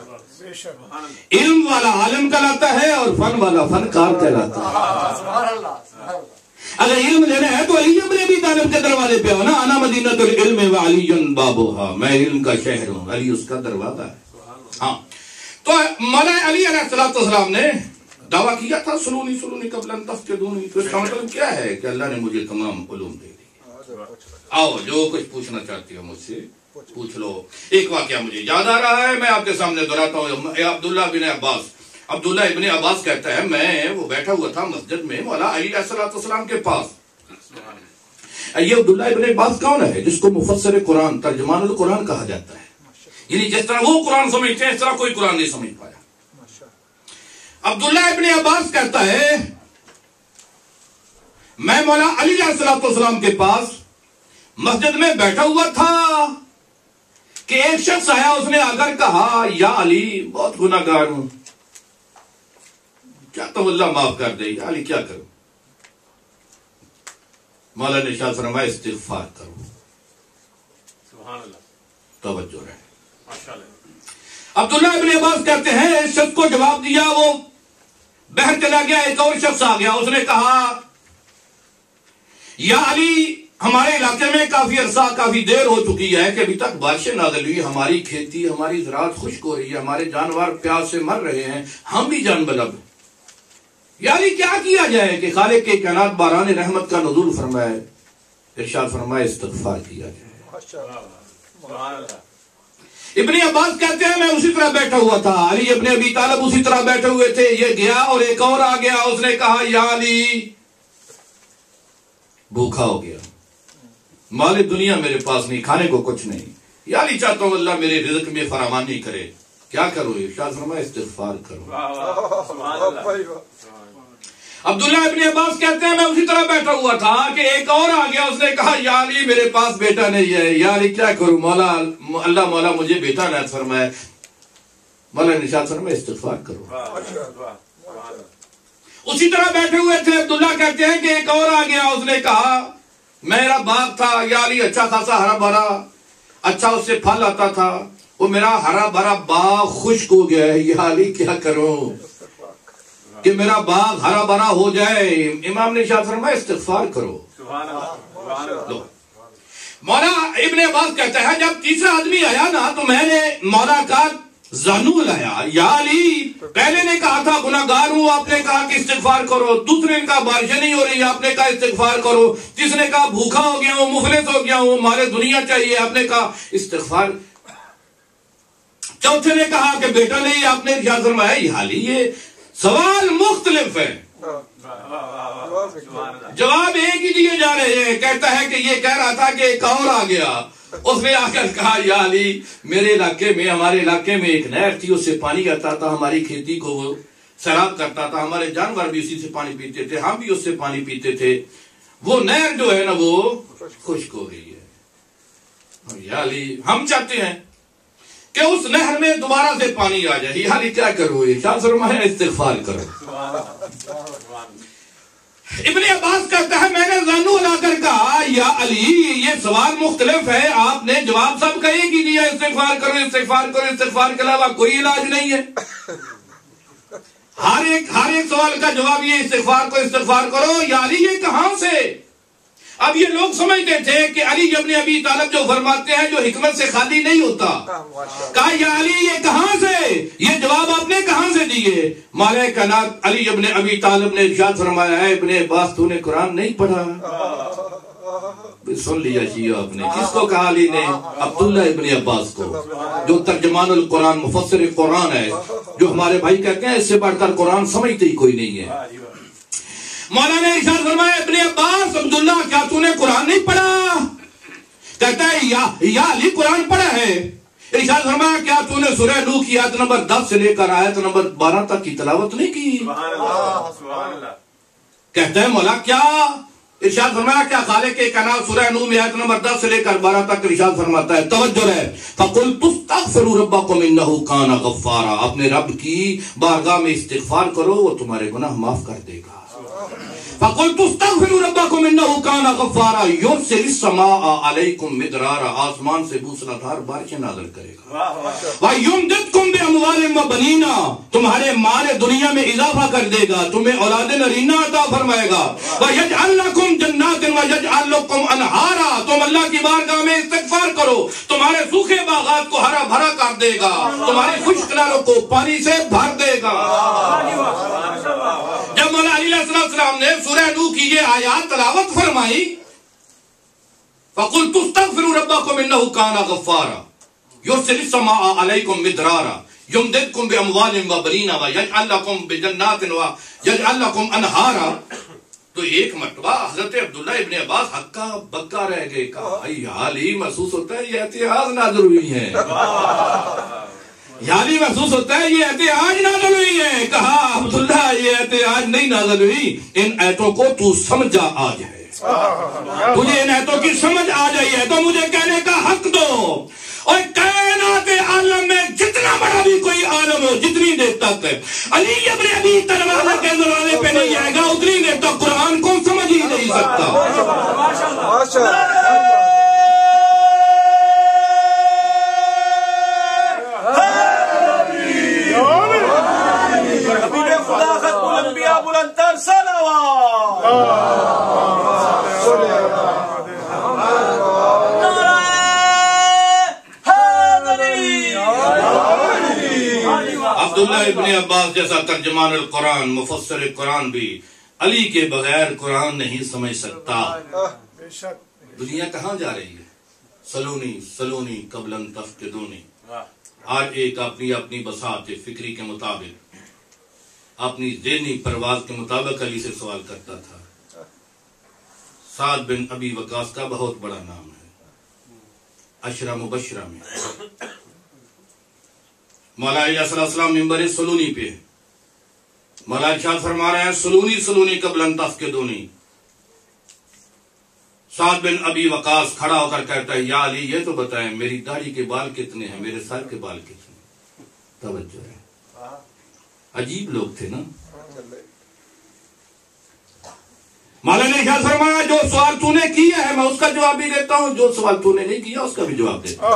علم والا عالم کہلاتا ہے اور فن والا فنکار کہلاتا ہے۔ اگر علم لینا ہے تو علی ابن ابی طالب کے دروازے پہ ہو نا، انا مدینۃ العلم وعلی بابھا، میں علم کا شہر ہوں، علی اس کا دروازہ ہے۔ ہاں تو مولا علی علیہ السلام نے دعویٰ کیا تھا سلونی سلونی قبل ان تفتدونی، تو اس کا مطلب کیا ہے کہ اللہ نے مجھے تمام علوم دے دی، آؤ جو کچھ پوچھنا چاہتی ہو مجھ سے پوچھ لو۔ ایک واقعہ مجھے یاد آ رہا ہے، میں آپ کے سامنے دہراتا ہوں۔ عبداللہ بن عباس عبداللہ ابن عباس کہتا ہے میں وہ بیٹھا ہوا تھا مسجد میں مولا علی علیہ السلام کے پاس۔ یہ عبداللہ ابن عباس کون ہے؟ جس کو مفسر قرآن، ترجمان القرآن کہا جاتا ہے، یعنی جس طرح وہ قرآن سمجھتے ہیں اس طرح کوئی قرآن نہیں سمجھ پایا۔ عبداللہ ابن عباس کہتا ہے میں مولا علی علیہ السلام کے پاس مسجد میں بیٹھا ہوا تھا کہ ایک شخص آیا، اس نے آ کر کہا یا علی بہت گناہ گار ہوں، کیا تو اللہ معاف کر دے، یا علی کیا کروں؟ مولا نے ارشاد فرمایا استغفار کرو۔ سبحان اللہ، توجہ رہے۔ ماشاءاللہ۔ عبداللہ ابن عباس کہتے ہیں اس شخص کو جواب دیا، وہ باہر چلا گیا، ایک اور شخص آ گیا، اس نے کہا یا علی ہمارے علاقے میں کافی عرصہ کافی دیر ہو چکی ہے کہ ابھی تک بارشیں نازل ہوئی، ہماری کھیتی ہماری زراعت خشک ہو رہی ہے، ہمارے جانور پیاس سے مر رہے ہیں، ہم بھی جان بلب ہیں، یعنی کیا کیا جائے کہ خالق کے کائنات باران رحمت کا نزول فرمائے؟ ارشاد فرمائے استغفار کیا جائے۔ ابن عباس کہتے ہیں میں اسی طرح بیٹھا ہوا تھا، علی ابن ابی طالب اسی طرح بیٹھے ہوئے تھے، یہ گیا اور ایک اور آ گیا، اس نے کہا یا علی بھوکا ہو گیا، مال دنیا میرے پاس نہیں، کھانے کو کچھ نہیں، یا علی چاہتا ہوں اللہ میرے رزق میں فراوانی کرے، کیا کرو؟ ارشاد فرمایا استغفار کرو۔ عبداللہ ابن عباس کہتے ہیں میں اسی طرح بیٹھا ہوا تھا کہ ایک اور آ گیا، اس نے کہا یا علی میرے پاس بیٹا نہیں ہے، یا علی کیا کروں؟ مولا اللہ مولا مجھے بیٹا نہ فرمائے۔ مولا نے ارشاد فرمایا استغفار کرو۔ اسی طرح بیٹھے ہوئے تھے، عبداللہ کہتے ہیں کہ ایک اور آ گیا، اس نے کہا میرا باغ تھا یا علی اچھا خاصا ہرا بھرا، اچھا اس سے پھل آتا تھا، وہ میرا ہرا بھرا باغ خشک ہو گیا ہے، یا علی کیا کروں کہ میرا باغ ہرا بھرا ہو جائے؟ امام نے ارشاد فرمایا استغفار کرو۔ مولا ابن عباس کہتا ہے جب تیسرا آدمی آیا نا تو میں نے مولا کا زانو لایا، یا علی پہلے نے کہا تھا گناہگار ہوں، آپ نے کہا کہ استغفار کرو، دوسرے نے کہا بارشیں نہیں ہو رہی، آپ نے کہا استغفار کرو، تیسرے نے کہا بھوکا ہو گیا ہوں، مفلس ہو گیا ہوں، مارے دنیا چاہیے، آپ نے کہا استغفار، چوتھے نے کہا کہ بیٹا نہیں، آپ نے ارشاد فرمایا یا علی یہ سوال مختلف ہے، جواب ایک ہی دیے جا رہے ہیں۔ کہتا ہے کہ یہ کہہ رہا تھا کہ ایک اور آ گیا، اس نے آ کر کہا یا علی میرے علاقے میں ہمارے علاقے میں ایک نہر تھی، اس سے پانی آتا تھا، ہماری کھیتی کو وہ سیراب کرتا تھا، ہمارے جانور بھی اسی سے پانی پیتے تھے، ہم بھی اس سے پانی پیتے تھے، وہ نہر جو ہے نا وہ خشک ہو گئی ہے، یا علی ہم چاہتے ہیں کہ اس نہر میں دوبارہ سے پانی آ جائے، یا علی کیا کرو، یہ شاہ فرمایا استغفار کرو۔ ابن عباس کہتا ہے میں نے زانو لا کر کہا یا علی یہ سوال مختلف ہے، آپ نے جواب سب کا ایک ہی دیا، استغفار کرو استغفار کرو، استغفار کے علاوہ کوئی علاج نہیں ہے، ہر ایک ہر ایک سوال کا جواب یہ استغفار کو استغفار کرو۔ یا علی یہ کہاں سے؟ اب یہ لوگ سمجھتے تھے کہ علی ابن ابی طالب جو فرماتے ہیں جو حکمت سے خالی نہیں ہوتا، کہا یا علی یہ کہاں سے، یہ جواب آپ نے کہاں سے دیے؟ مولا کائنات علی ابن ابی طالب نے ارشاد فرمایا ہے ابن عباس تو نے قرآن نہیں پڑھا؟ سن لیا شیعہ آپ نے، کس کو کہا علی نے؟ عبداللہ ابن عباس کو، جو ترجمان القرآن مفسر قرآن ہے، جو ہمارے بھائی کہتے ہیں اس سے بڑھ کر قرآن سمجھتے ہی کوئی نہیں ہے۔ مولا نے ارشاد فرمایا ابن عباس عبداللہ کیا تو نے قرآن نہیں پڑھا؟ کہتا ہے یا یا علی قرآن پڑھا ہے۔ ارشاد فرمایا کیا تو نے سورہ نوح کی آیت نمبر دس سے لے کر آیت نمبر بارہ تک کی تلاوت نہیں کی؟ کہتا ہے مولا کیا؟ ارشاد فرمایا کیا خالق کائنات سورہ نوح میں آیت نمبر دس سے لے کر بارہ تک ارشاد فرماتا ہے، توجہ ہے، فَقُلْتُ اسْتَغْفِرُوا رَبَّكُمْ إِنَّهُ كَانَ غَفَّارًا، اپنے رب کی بارگاہ میں استغفار کرو وہ تمہارے گناہ معاف کر دے گا۔ فَقُلْتُ اسْتَغْفِرُوا رَبَّكُمْ إِنَّهُ كَانَ غَفَّارًا يُرْسِلِ السَّمَاءَ عَلَيْكُمْ مِدْرَارًا، آسمان سے موسلادھار بارشیں نازل کرے گا، وَيُمْدِدْكُمْ بِأَمْوَالٍ وَبَنِينَ، تمہارے مال دنیا میں اضافہ کر دے گا، تمہیں اولاد نرینہ عطا فرمائے گا، وَيَجْعَلْ لَكُمْ جَنَّاتٍ وَيَجْعَلْ لَكُمْ أَنْهَارًا، تم اللہ کی بارگاہ میں استغفار کرو تمہارے سوکھے باغات کو ہرا بھرا کر دے گا، تمہاری خشک نالوں کو پانی سے بھر دے گا۔ جب مولا علی علیہ السلام نے سورہ نوح کی یہ آیات تلاوت فرمائی، فَقُلْتُ اسْتَغْفِرُوا رَبَّكُمْ إِنَّهُ كَانَ غَفَّارًا يُرْسِلِ السَّمَاءَ عَلَيْكُمْ مِدْرَارًا يُمْدِدْكُمْ بِأَمْوَالٍ وَبَنِينَ وَيَجْعَلْ لَكُمْ بِجَنَّاتٍ وَيَجْعَلْ لَكُمْ أَنْهَارًا۔ تو ایک مرتبہ حضرت عبداللہ ابن عباس ہکا بکا رہ گئے، کہا یا علی محسوس ہوتا ہے یہ احتیاط نازل ہوئی ہیں، یا علی محسوس ہوتا ہے یہ احتیاج نازل ہوئی ہے۔ کہا عبداللہ یہ احتیاج نہیں نازل ہوئی، ان ایتوں کو تو سمجھا آج ہے، تجھے ان ایتوں کی سمجھ آ جائی ہے تو مجھے کہنے کا حق دو۔ اور کائنات عالم میں جتنا بڑا بھی کوئی عالم ہو، جتنی دیر تک علی ابن ابی طالب کے دروازے پہ نہیں آئے گا اتنی دیر تک قرآن کو سمجھ ہی نہیں سکتا۔ خدا ختم الانبیاء بلندتر صلوات۔ عبداللہ ابن عباس جیسا ترجمان القرآن مفسر قرآن بھی علی کے بغیر قرآن نہیں سمجھ سکتا۔ دنیا کہاں جا رہی ہے؟ سلونی سلونی قبل ان تفتدونی، آج ایک اپنی اپنی بساط فکری کے مطابق اپنی ذہنی پرواز کے مطابق علی سے سوال کرتا تھا۔ سعد بن ابی وقاص کا بہت بڑا نام ہے، عشرہ مبشرہ میں۔ مولا علیہ السلام ممبر سلونی پہ مولا ارشاد فرما رہے ہیں سلونی سلونی قبل ان تفقدونی۔ سعد بن ابی وقاص کھڑا ہو کر کہتا ہے یا علی یہ تو بتائیں میری داڑھی کے بال کتنے ہیں، میرے سر کے بال کتنے؟ توجہ ہے، عجیب لوگ تھے نا۔ مولا نے ارشاد فرمایا جو سوال تو نے کیا ہے میں اس کا جواب بھی دیتا ہوں، جو سوال تو نے نہیں کیا اس کا بھی جواب دیتا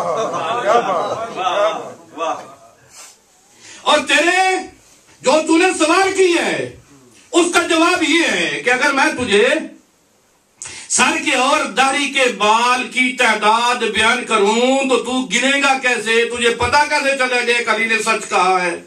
ہوں۔ اور تیرے جو تو نے سوال کی ہے اس کا جواب یہ ہے کہ اگر میں تجھے سر کے اور داڑھی کے بال کی تعداد بیان کروں تو تو گنے گا کیسے؟ تجھے پتا کیسے چلے گا کہ علی نے سچ کہا ہے؟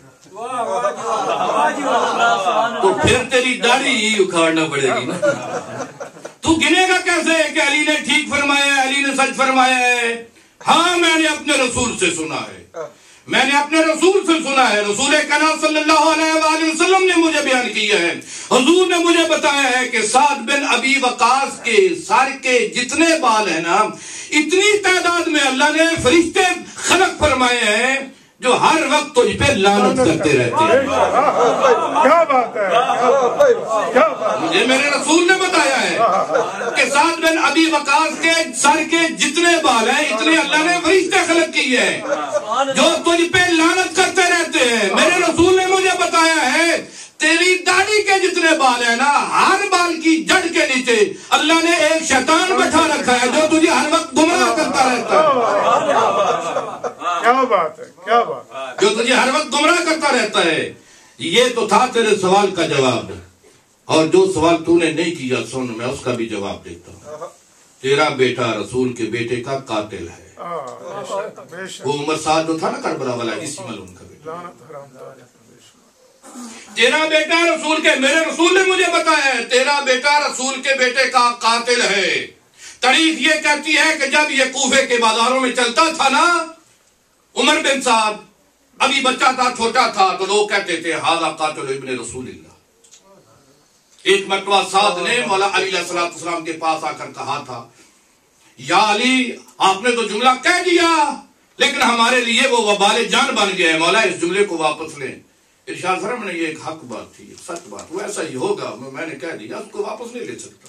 تو پھر تیری داڑھی ہی اکھاڑنا پڑے گی نا. تو گنے گا کیسے کہ علی نے ٹھیک فرمایا ہے، علی نے سچ فرمایا ہے؟ ہاں میں نے اپنے رسول سے سنا ہے، میں نے اپنے رسول سے سنا ہے. رسول کریم صلی اللہ علیہ وآلہ وسلم نے مجھے بیان کیا ہے، حضور نے مجھے بتایا ہے کہ سعد بن ابی وقاص کے سر کے جتنے بال ہیں نا، اتنی تعداد میں اللہ نے فرشتے خلق فرمائے ہیں جو ہر وقت تجھ پہ لعنت کرتے رہتے ہیں. کیا بات ہے، مجھے میرے رسول نے بتایا ہے کہ سعد بن ابی وقاص کے سر کے جتنے بال ہیں اتنے اللہ نے فرشتے خلق کیے ہیں جو تجھ پہ لعنت کرتے رہتے ہیں. میرے رسول نے مجھے بتایا ہے تیری داڑھی کے جتنے بال ہیں نا، ہر بال کی جڑ کے نیچے اللہ نے ایک شیطان بٹھا رکھا ہے جو تجھے ہر وقت گمراہ کرتا رہتا ہے. کیا بات ہے، کیا بات، جو تجھے ہر وقت گمراہ کرتا رہتا ہے. یہ تو تھا تیرے سوال کا جواب، اور جو سوال تو نے نہیں کیا سن میں اس کا بھی جواب دیتا ہوں. تیرا بیٹا رسول کے بیٹے کا قاتل ہے. وہ عمر سعد جو تھا نا کربلا والا، اسی ملعون کا بیٹا. تیرا بیٹا رسول کے، میرے رسول نے مجھے بتایا ہے تیرا بیٹا رسول کے بیٹے کا قاتل ہے. تاریخ یہ کہتی ہے کہ جب یہ کوفے کے بازاروں میں چلتا تھا نا، عمر بن سعد ابھی بچہ تھا، چھوٹا تھا، تو لوگ کہتے تھے ھذا قاتل ابن رسول اللہ. ایک مرتبہ سعد نے مولا علی علیہ السلام کے پاس آ کر کہا تھا، یا علی آپ نے تو جملہ کہہ دیا لیکن ہمارے لیے وہ وبال جان بن گیا ہے، مولا اس جملے کو واپس لیں. ارشاد فرمایا یہ ایک حق بات تھی، سچ بات، وہ ایسا ہی ہوگا، میں نے کہہ دیا، اس کو واپس نہیں لے سکتا.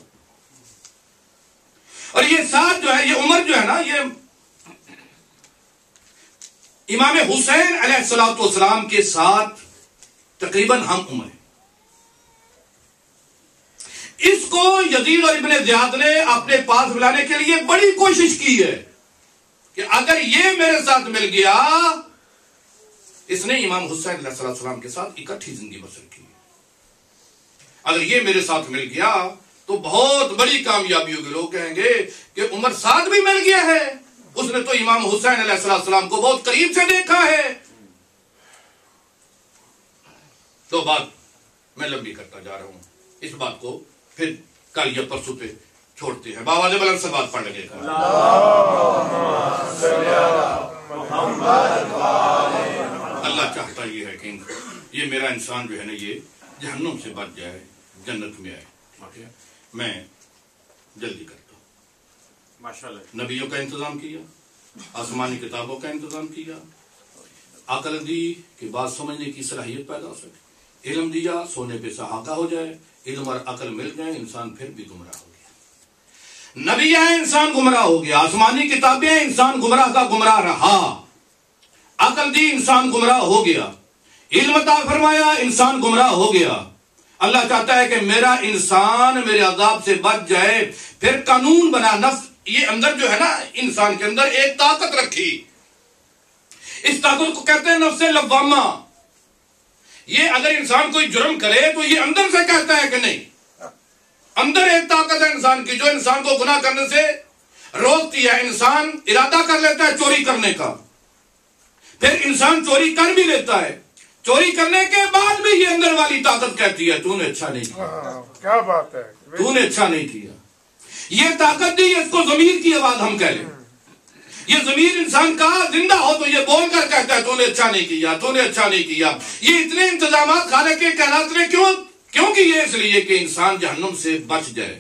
اور یہ سعد جو ہے، یہ عمر جو ہے نا، یہ امام حسین علیہ السلام کے ساتھ تقریباً ہم عمر ہیں. اس کو یزید اور ابن زیاد نے اپنے پاس بلانے کے لیے بڑی کوشش کی ہے کہ اگر یہ میرے ساتھ مل گیا. اس نے امام حسین علیہ السلام کے ساتھ اکٹھی زندگی بسر کی. اگر یہ میرے ساتھ مل گیا تو بہت بڑی کامیابی ہوگی. لوگ کہیں گے کہ عمر سعد بھی مل گیا ہے، اس نے تو امام حسین علیہ السلام کو بہت قریب سے دیکھا ہے. تو بات میں لمبی کرتا جا رہا ہوں، اس بات کو پھر کل یا پرسوں پہ چھوڑتے ہیں. بابا نے بلند سے بات پڑھ لگے گا. اللہ چاہتا یہ ہے کہ یہ میرا انسان جو ہے نا یہ جہنم سے بچ جائے، جنت میں آئے. میں جلدی کرتا ہوں. ماشاءاللہ نبیوں کا انتظام کیا، آسمانی کتابوں کا انتظام کیا، عقل دی کہ بات سمجھنے کی صلاحیت پیدا ہو سکے، علم دیا سونے پہ سہاگا ہو جائے. علم اور عقل مل جائے انسان پھر بھی گمراہ ہو گیا. نبی آئے انسان گمراہ ہو گیا، آسمانی کتابیں انسان گمراہ کا گمراہ رہا، عقل دی انسان گمراہ ہو گیا، علم عطا فرمایا انسان گمراہ ہو گیا. اللہ چاہتا ہے کہ میرا انسان میرے عذاب سے بچ جائے. پھر قانون بنا، نفس یہ اندر جو ہے نا انسان کے اندر ایک طاقت رکھی، اس طاقت کو کہتے ہیں نفس لوامہ. یہ اگر انسان کوئی جرم کرے تو یہ اندر سے کہتا ہے کہ نہیں. اندر ایک طاقت ہے انسان کی جو انسان کو گناہ کرنے سے روکتی ہے. انسان ارادہ کر لیتا ہے چوری کرنے کا، پھر انسان چوری کر بھی لیتا ہے، چوری کرنے کے بعد بھی یہ اندر والی طاقت کہتی ہے تو نے اچھا نہیں کیا. کیا بات ہے، تو نے اچھا نہیں کیا. یہ طاقت دی، اس کو ضمیر کی آواز ہم کہہ لیں. یہ ضمیر انسان کا زندہ ہو تو یہ بول کر کہتا ہے تو نے اچھا نہیں کیا، تو نے اچھا نہیں کیا. یہ اتنے انتظامات خالق کے کائنات نے کیوں کیوں کی؟ یہ اس لیے کہ انسان جہنم سے بچ جائے.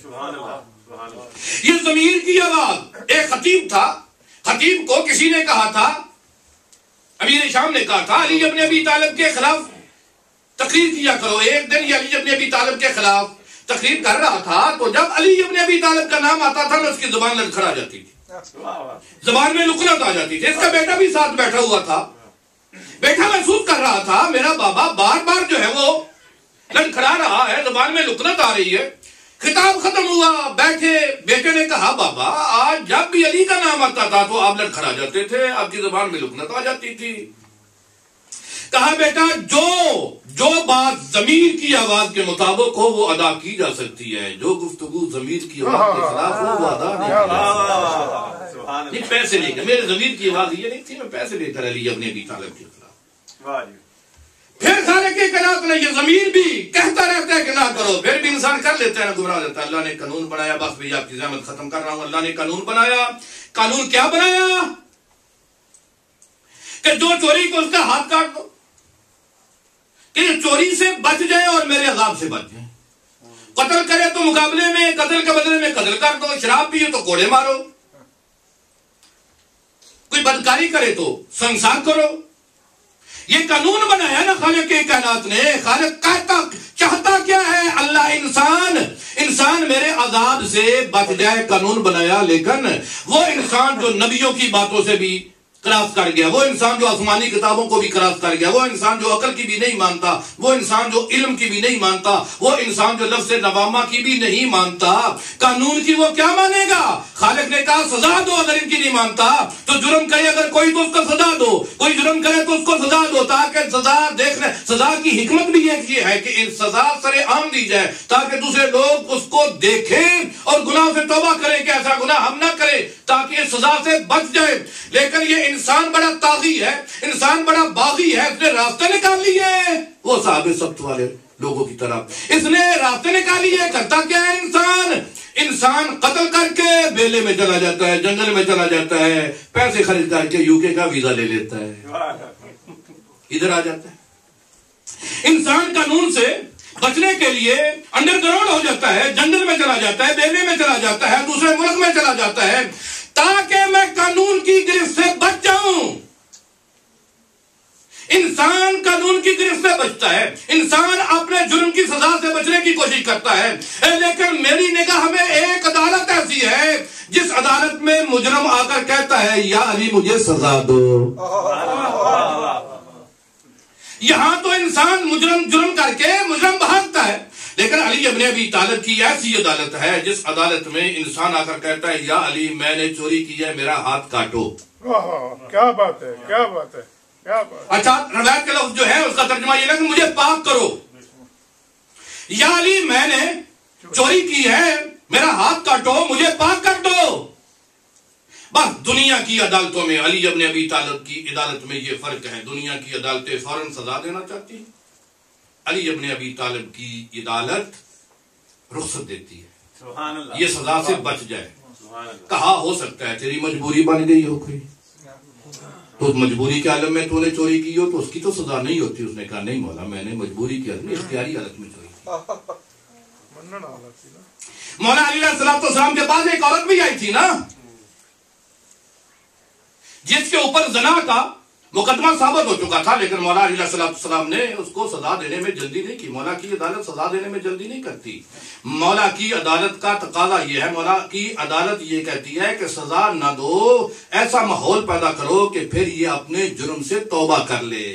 یہ ضمیر کی آواز. ایک خطیب تھا، خطیب کو کسی نے کہا تھا، امیر شام نے کہا تھا علی ابن ابی طالب کے خلاف تقریر کیا کرو. ایک دن یہ علی ابن ابی طالب کے خلاف تقریر کر رہا تھا تو جب علی ابن ابی طالب کا نام آتا تھا نا اس کی زبان لڑکھڑا جاتی تھی، زبان میں لکنت آ جاتی تھی. اس کا بیٹا بھی ساتھ بیٹھا ہوا تھا. بیٹا محسوس کر رہا تھا میرا بابا بار بار جو ہے وہ لڑکھڑا رہا ہے، زبان میں لکنت آ رہی ہے. خطاب ختم ہوا، بیٹھے. بیٹے نے کہا بابا آج جب بھی علی کا نام آتا تھا تو آپ لڑکھڑا جاتے تھے، آپ کی زبان میں لکنت آ جاتی تھی. کہا بیٹا جو جو بات ضمیر کی آواز کے مطابق ہو وہ ادا کی جا سکتی ہے، جو گفتگو ضمیر کی آواز کے خلاف ہو وہ ادا نہیں کی جا سکتی۔ پیسے لے کر، میرے ضمیر کی آواز یہ نہیں تھی میں پیسے لے کر علی ابن ابی طالب کے خلاف۔ پھر خالق کائنات نے یہ ضمیر بھی کہتا رہتا ہے کہ نہ کرو، پھر بھی انسان کر لیتا ہے، نہ گمراہ ہو جاتا ہے۔ اللہ نے قانون بنایا، بس بھی آپ کی زحمت ختم کر رہا ہوں، اللہ نے قانون بنایا۔ قانون کیا بنایا؟ کہ جو چوری کو اس کا ہاتھ کاٹ دو، کہ چوری سے بچ جائے اور میرے عذاب سے بچ جائے۔ قتل کرے تو مقابلے میں قتل کے بدلے میں قتل کر دو، شراب پیے تو کوڑے مارو، کوئی بدکاری کرے تو سنسار کرو۔ یہ قانون بنایا نا خالق کائنات نے۔ خالق کہتا چاہتا کیا ہے؟ اللہ انسان انسان میرے عذاب سے بچ جائے، قانون بنایا۔ لیکن وہ انسان جو نبیوں کی باتوں سے بھی کراس کر گیا، وہ انسان جو آسمانی کتابوں کو بھی کراس کر گیا، وہ انسان جو عقل کی بھی نہیں مانتا، وہ انسان جو علم کی بھی نہیں مانتا، وہ انسان جو لفظ نوامہ کی بھی نہیں مانتا، قانون کی وہ کیا مانے گا؟ خالق نے کہا سزا دو، اگر ان کی نہیں مانتا تو جرم کرے اگر کوئی تو اس کو سزا دو، کوئی جرم کرے تو اس کو سزا دو، تاکہ سزا دیکھنے سزا کی حکمت بھی ایک یہ ہے کہ سزا سر عام دی جائے تاکہ دوسرے لوگ اس کو دیکھیں اور گناہ سے توبہ کریں کہ ایسا گناہ ہم نہ کریں، تاکہ اس سزا سے بچ جائے۔ لیکن یہ انسان بڑا طاغی ہے، انسان بڑا باغی ہے، اس نے راستے نکال لیے وہ صحابہ سبت والے لوگوں کی طرح، اس نے راستے نکالی ہے۔ کرتا کیا ہے انسان؟ انسان قتل کر کے بیلے میں چلا جاتا ہے، جنگل میں چلا جاتا ہے، پیسے خرید کر کے یو کے کا ویزا لے لیتا ہے، ادھر آ جاتا ہے۔ انسان قانون سے بچنے کے لیے انڈر گراؤنڈ ہو جاتا ہے، جنگل میں چلا جاتا ہے، بیلے میں چلا جاتا ہے، دوسرے ملک میں چلا جاتا ہے تاکہ میں قانون کی گرفت سے بچ جاؤں۔ انسان قانون کی گرفت سے بچتا ہے، انسان اپنے جرم کی سزا سے بچنے کی کوشش کرتا ہے، لیکن میری نگاہ میں ایک عدالت ایسی ہے جس عدالت میں مجرم آ کر کہتا ہے یا علی مجھے سزا دو۔ یہاں تو انسان مجرم جرم کر کے مجرم بھاگتا ہے، لیکن علی ابن ابی طالب کی ایسی عدالت ہے جس عدالت میں انسان آ کر کہتا ہے یا علی میں نے چوری کی ہے، میرا ہاتھ کاٹو۔ کیا بات ہے، کیا بات ہے، کیا بات۔ اچھا روایت کے لفظ جو ہے اس کا ترجمہ یہ ہے کہ مجھے پاک کرو، یا علی میں نے چوری کی ہے، میرا ہاتھ کاٹو، مجھے پاک کر دو۔ بس دنیا کی عدالتوں میں علی ابن ابی طالب کی عدالت میں یہ فرق ہے، دنیا کی عدالتیں فوراً سزا دینا چاہتی ہیں، علی ابن ابی طالب کی عدالت رخصت دیتی ہے، یہ سزا سے بچ جائے۔ کہا ہو سکتا ہے تیری مجبوری بن گئی ہو کوئی، تو مجبوری کے عالم میں تو نے چوری کی ہو تو اس کی تو سزا نہیں ہوتی۔ اس نے کہا نہیں مولا میں نے مجبوری کی عالم میں اختیاری حالت میں چوری کی۔ مولا علی علیہ السلام کے پاس ایک عورت بھی آئی تھی نا جس کے اوپر زنا کا مقدمہ ثابت ہو چکا تھا، لیکن مولا علیہ السلام نے اس کو سزا دینے میں جلدی نہیں کی۔ مولا کی عدالت سزا دینے میں جلدی نہیں کرتی، مولا کی عدالت کا تقاضا یہ ہے، مولا کی عدالت یہ کہتی ہے کہ سزا نہ دو، ایسا ماحول پیدا کرو کہ پھر یہ اپنے جرم سے توبہ کر لے۔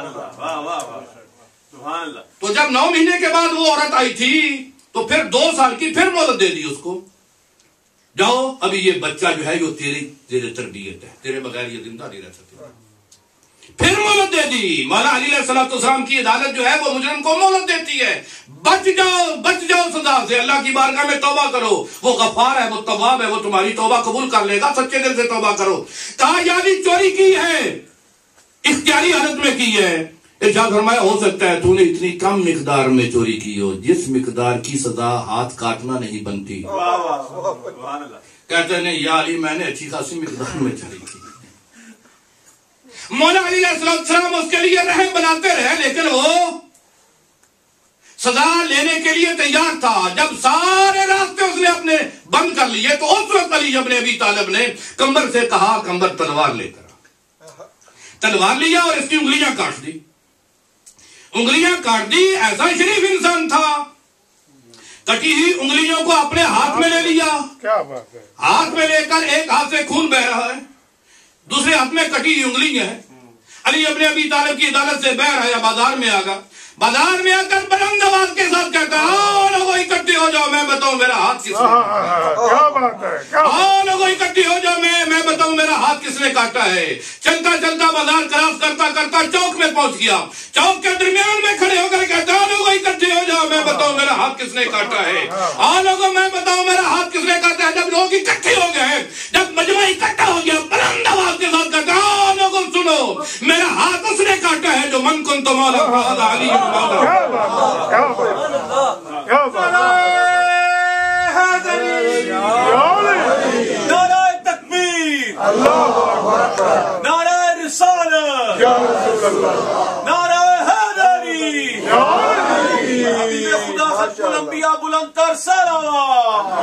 تو جب نو مہینے کے بعد وہ عورت آئی تھی تو پھر دو سال کی پھر مہلت دے دی اس کو، جاؤ ابھی یہ بچہ جو ہے یہ تیری تیرے تربیت ہے، تیرے بغیر یہ زندہ نہیں رہ سکتا۔ پھر مہلت دے دی۔ مولا علی علیہ السلام کی عدالت جو ہے وہ مجرم کو مہلت دیتی ہے، بچ جاؤ بچ جاؤ سزا سے، اللہ کی بارگاہ میں توبہ کرو، وہ غفار ہے، وہ تواب ہے، وہ تمہاری توبہ قبول کر لے گا، سچے دل سے توبہ کرو۔ کہا یعنی چوری کی ہے، اختیاری حالت میں کی ہے، ارشاد فرمایا ہو سکتا ہے تو نے اتنی کم مقدار میں چوری کی ہو جس مقدار کی سزا ہاتھ کاٹنا نہیں بنتی۔ کہتے ہیں یا علی میں نے اچھی خاصی مقدار میں چوری کی۔ مولا علی علیہ السلام اس کے لیے رحم بناتے رہے، لیکن وہ سزا لینے کے لیے تیار تھا۔ جب سارے راستے اس نے اپنے بند کر لیے تو اس وقت علی ابن ابی طالب نے کمبر سے کہا کمبر تلوار لے کر، تلوار لیا اور اس کی انگلیاں کاٹ دی، انگلیاں کاٹ دی۔ ایسا شریف انسان تھا، کٹی ہوئی انگلیوں کو اپنے ہاتھ میں لے لیا، کیا بات ہے، ہاتھ میں لے کر ایک ہاتھ سے خون بہ رہا ہے، دوسرے ہاتھ میں کٹی ہوئی انگلیاں ہیں۔ علی ابن ابی طالب کی عدالت سے باہر آیا، بازار میں آگا، بازار میں آ کر بلند آواز کے ساتھ کہتا ہے آؤ لوگوں اکٹھے ہو جاؤ، میں بتاؤں میرا ہاتھ کس میں، کیا بات ہے، آؤ لوگوں اکٹھے ہو جاؤ، میں میں بتاؤں میرا ہاتھ किस ने काटा है। चलता चलता बाजार क्रॉस करता करता चौक में पहुंच गया। चौक के दरमियान में खड़े होकर कहता है लोगों इकट्ठे हो जाओ, मैं बताऊं मेरा हाथ किसने काटा है। हाँ लोगों मैं बताऊं मेरा हाथ किसने काटा है। जब लोग इकट्ठे हो गए, जब मजमा इकट्ठा हो गया, बुलंद आवाज के साथ कहता है लोगों सुनो, मेरा हाथ उसने काटा है जो मन कुन तो मौला अली मौला। क्या बात क्या बात क्या बात नाराए तकबीर, नाराए रिसालत, नाराए हैदरी, हबीब खुदा खत्मुल अंबिया बुलंद तर सलावत।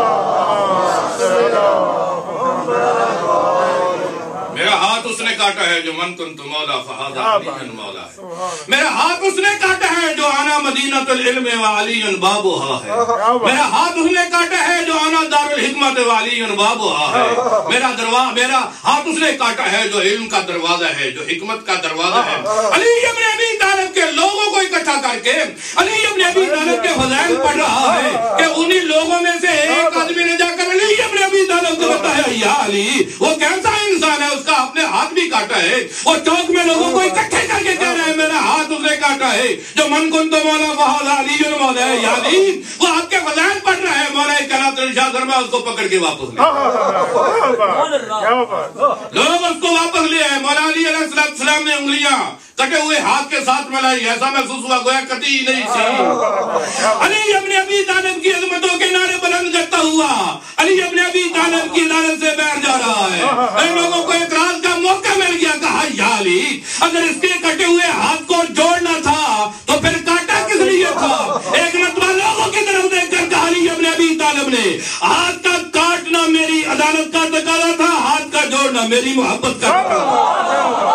मेरा हाथ उसने काटा है जो मन कुन तो मौला फहादा अली मौला है। मेरा हाथ उसने काटा है जो आना मदीनतुल इल्म व अली बाबुहा है। मेरा हाथ उसने काटा है जो आना दारुल हिकमत व अली बाबुहा है। मेरा दरवाजा मेरा हाथ उसने काटा है जो इल्म का दरवाजा है, जो हिकमत का दरवाजा है। अली इब्न अबी तालिब के लोगों को इकट्ठा करके अली इब्न अबी तालिब के फज़ाइल पढ़ रहा है कि उन्हीं लोगों में से एक आदमी ने जाकर अली इब्न अबी तालिब को बताया, या अली वो कैसा इंसान है, उसका आपने हाथ भी काटा है। और चौक में लोगों को इकट्ठे करके कह रहे हैं मेरा हाथ उसने काटा है जो मन कुन तो मौला फहादा अली मौला है। या अली वो आपके फज़ाइल पढ़ रहा है। मौला कायनात इरशाद फरमा उसको पकड़ के वापस ले। लोग उसको वापस ले आए। मौला अली अलैहिस्सलाम ने उंगलियां कटे हुए हाथ के साथ मिलाई, ऐसा महसूस हुआ गोया कटी ही नहीं थी। अली इब्न अबी तालिब की अज़मतों के नारे बुलंद करता हुआ अली इब्न अबी तालिब की इदारत से बाहर जा रहा है। इन लोगों को इतराज का मौका मिल गया। कहा या अली अगर इसके कटे हुए हाथ को जोड़ना था तो फिर काटा किस लिए था। एक मतबा लोगों की तरफ देखकर कहा अली इब्न अबी तालिब ने हाथ का काटना मेरी अदालत का तकाजा था, हाथ का जोड़ना मेरी मोहब्बत का तकाजा।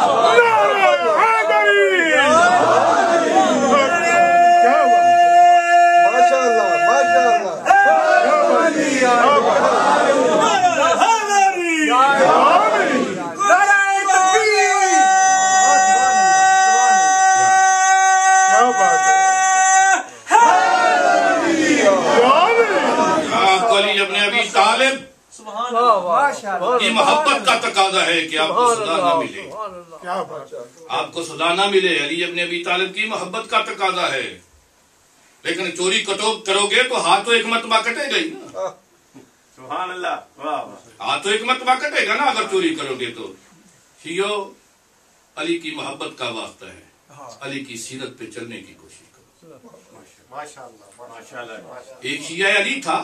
ये मोहब्बत का तकाजा है कि आपको सजा ना मिले, क्या बात आपको सजा ना मिले। अली इब्न अबी तालिब की मोहब्बत का तकाजा है। लेकिन चोरी कटो करोगे तो हाथ तो एक मरतबा कटेगा ही ना। सुभान अल्लाह, वाह। हाथ तो एक मरतबा कटेगा ना अगर चोरी करोगे तो। शियो अली की मोहब्बत का वास्ता है, अली की सीरत पे चलने की कोशिश करो। माशाअल्लाह माशाअल्लाह। एक शिया अली था,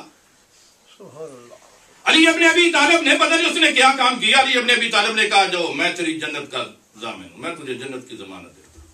अली इब्न अबी तालिब ने पता नहीं उसने क्या काम किया। अली इब्न अबी तालिब ने कहा जो मैं तेरी जन्नत का जामिन हूं, मैं तुझे जन्नत की जमानत देता हूं।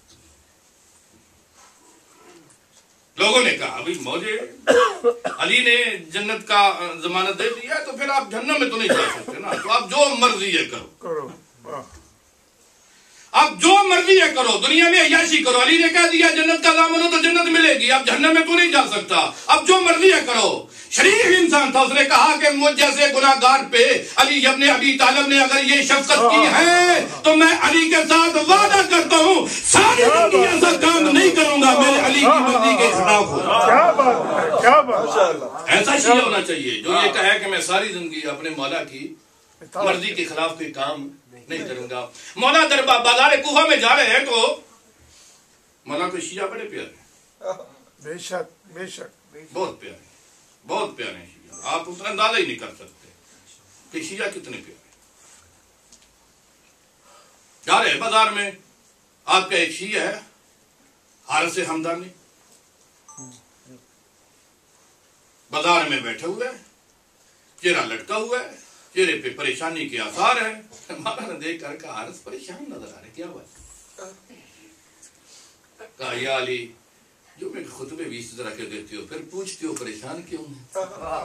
लोगों ने कहा अभी मौजे अली ने जन्नत का जमानत दे दिया तो फिर आप जन्नत में तो नहीं जा सकते ना, तो आप जो मर्जी है करो करो आप जो मर्जी है करो, दुनिया में अय्याशी करो। अली ने कह दिया जन्नत का दामन हो तो जन्नत मिलेगी, आप जहन्नम में तो नहीं जा सकता, अब जो मर्जी है करो। शरीफ इंसान था, उसने कहा कि मुझ जैसे गुनाहगार पे अली इब्न अबी तालिब ने अगर ये शफकत की है तो मैं अली के साथ वादा करता हूँ सारी जिंदगी ऐसा काम नहीं करूंगा मेरे अली की मर्जी के खिलाफ हो। क्या बात है, क्या बात। ऐसा शिया होना चाहिए जो ये कहे कि मैं सारी जिंदगी अपने मौला की मर्जी के खिलाफ कोई काम नहीं करूंगा। मौला दरबार बाजार कूफा में जा रहे हैं तो मौला को शिया बड़े प्यारे, बेशक बेशक बहुत प्यारे, बहुत प्यारे शिया। आप उसका अंदाजा ही नहीं कर सकते कि शिया कितने प्यारे। जा रहे हैं बाजार में, आपका एक शिया है हारिस हमदानी, बाजार में बैठे हुए हैं, चेहरा लटका हुआ है, चेहरे पे परेशानी के आसार है। हमारा ने देख कर कहा हारिस परेशान नजर आ रहे, क्या बात। कहा या अली जो मैं खुतबे बीस तरह के देते हो फिर पूछते हो परेशान क्यों है।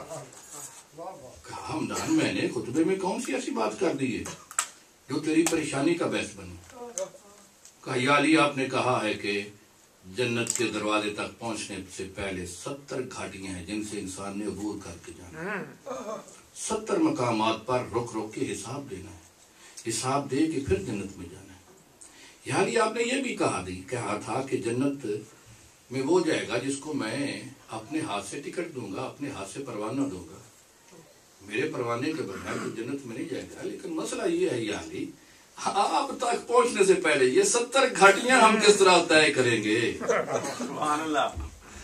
कहा हमदान मैंने खुतबे में कौन सी ऐसी बात कर दी है जो तेरी परेशानी का बहस बनी। कहा या अली आपने कहा है कि जन्नत के दरवाजे तक पहुंचने से पहले सत्तर घाटियां हैं जिनसे इंसान ने अबूर करके जाना, सत्तर मकामात पर रुक रुक के हिसाब देना है, हिसाब दे के फिर जन्नत में जाना है। यानी आपने ये भी कहा दी कहा था कि जन्नत में वो जाएगा जिसको मैं अपने हाथ से टिकट दूंगा, अपने हाथ से परवाना दूंगा। میرے پروانے کے بغیر تو جنت میں نہیں جائے گا، لیکن مسئلہ یہ ہے یا علی آپ تک پہنچنے سے پہلے یہ ستر گھاٹیاں ہم کس طرح طے کریں گے؟ سبحان اللہ،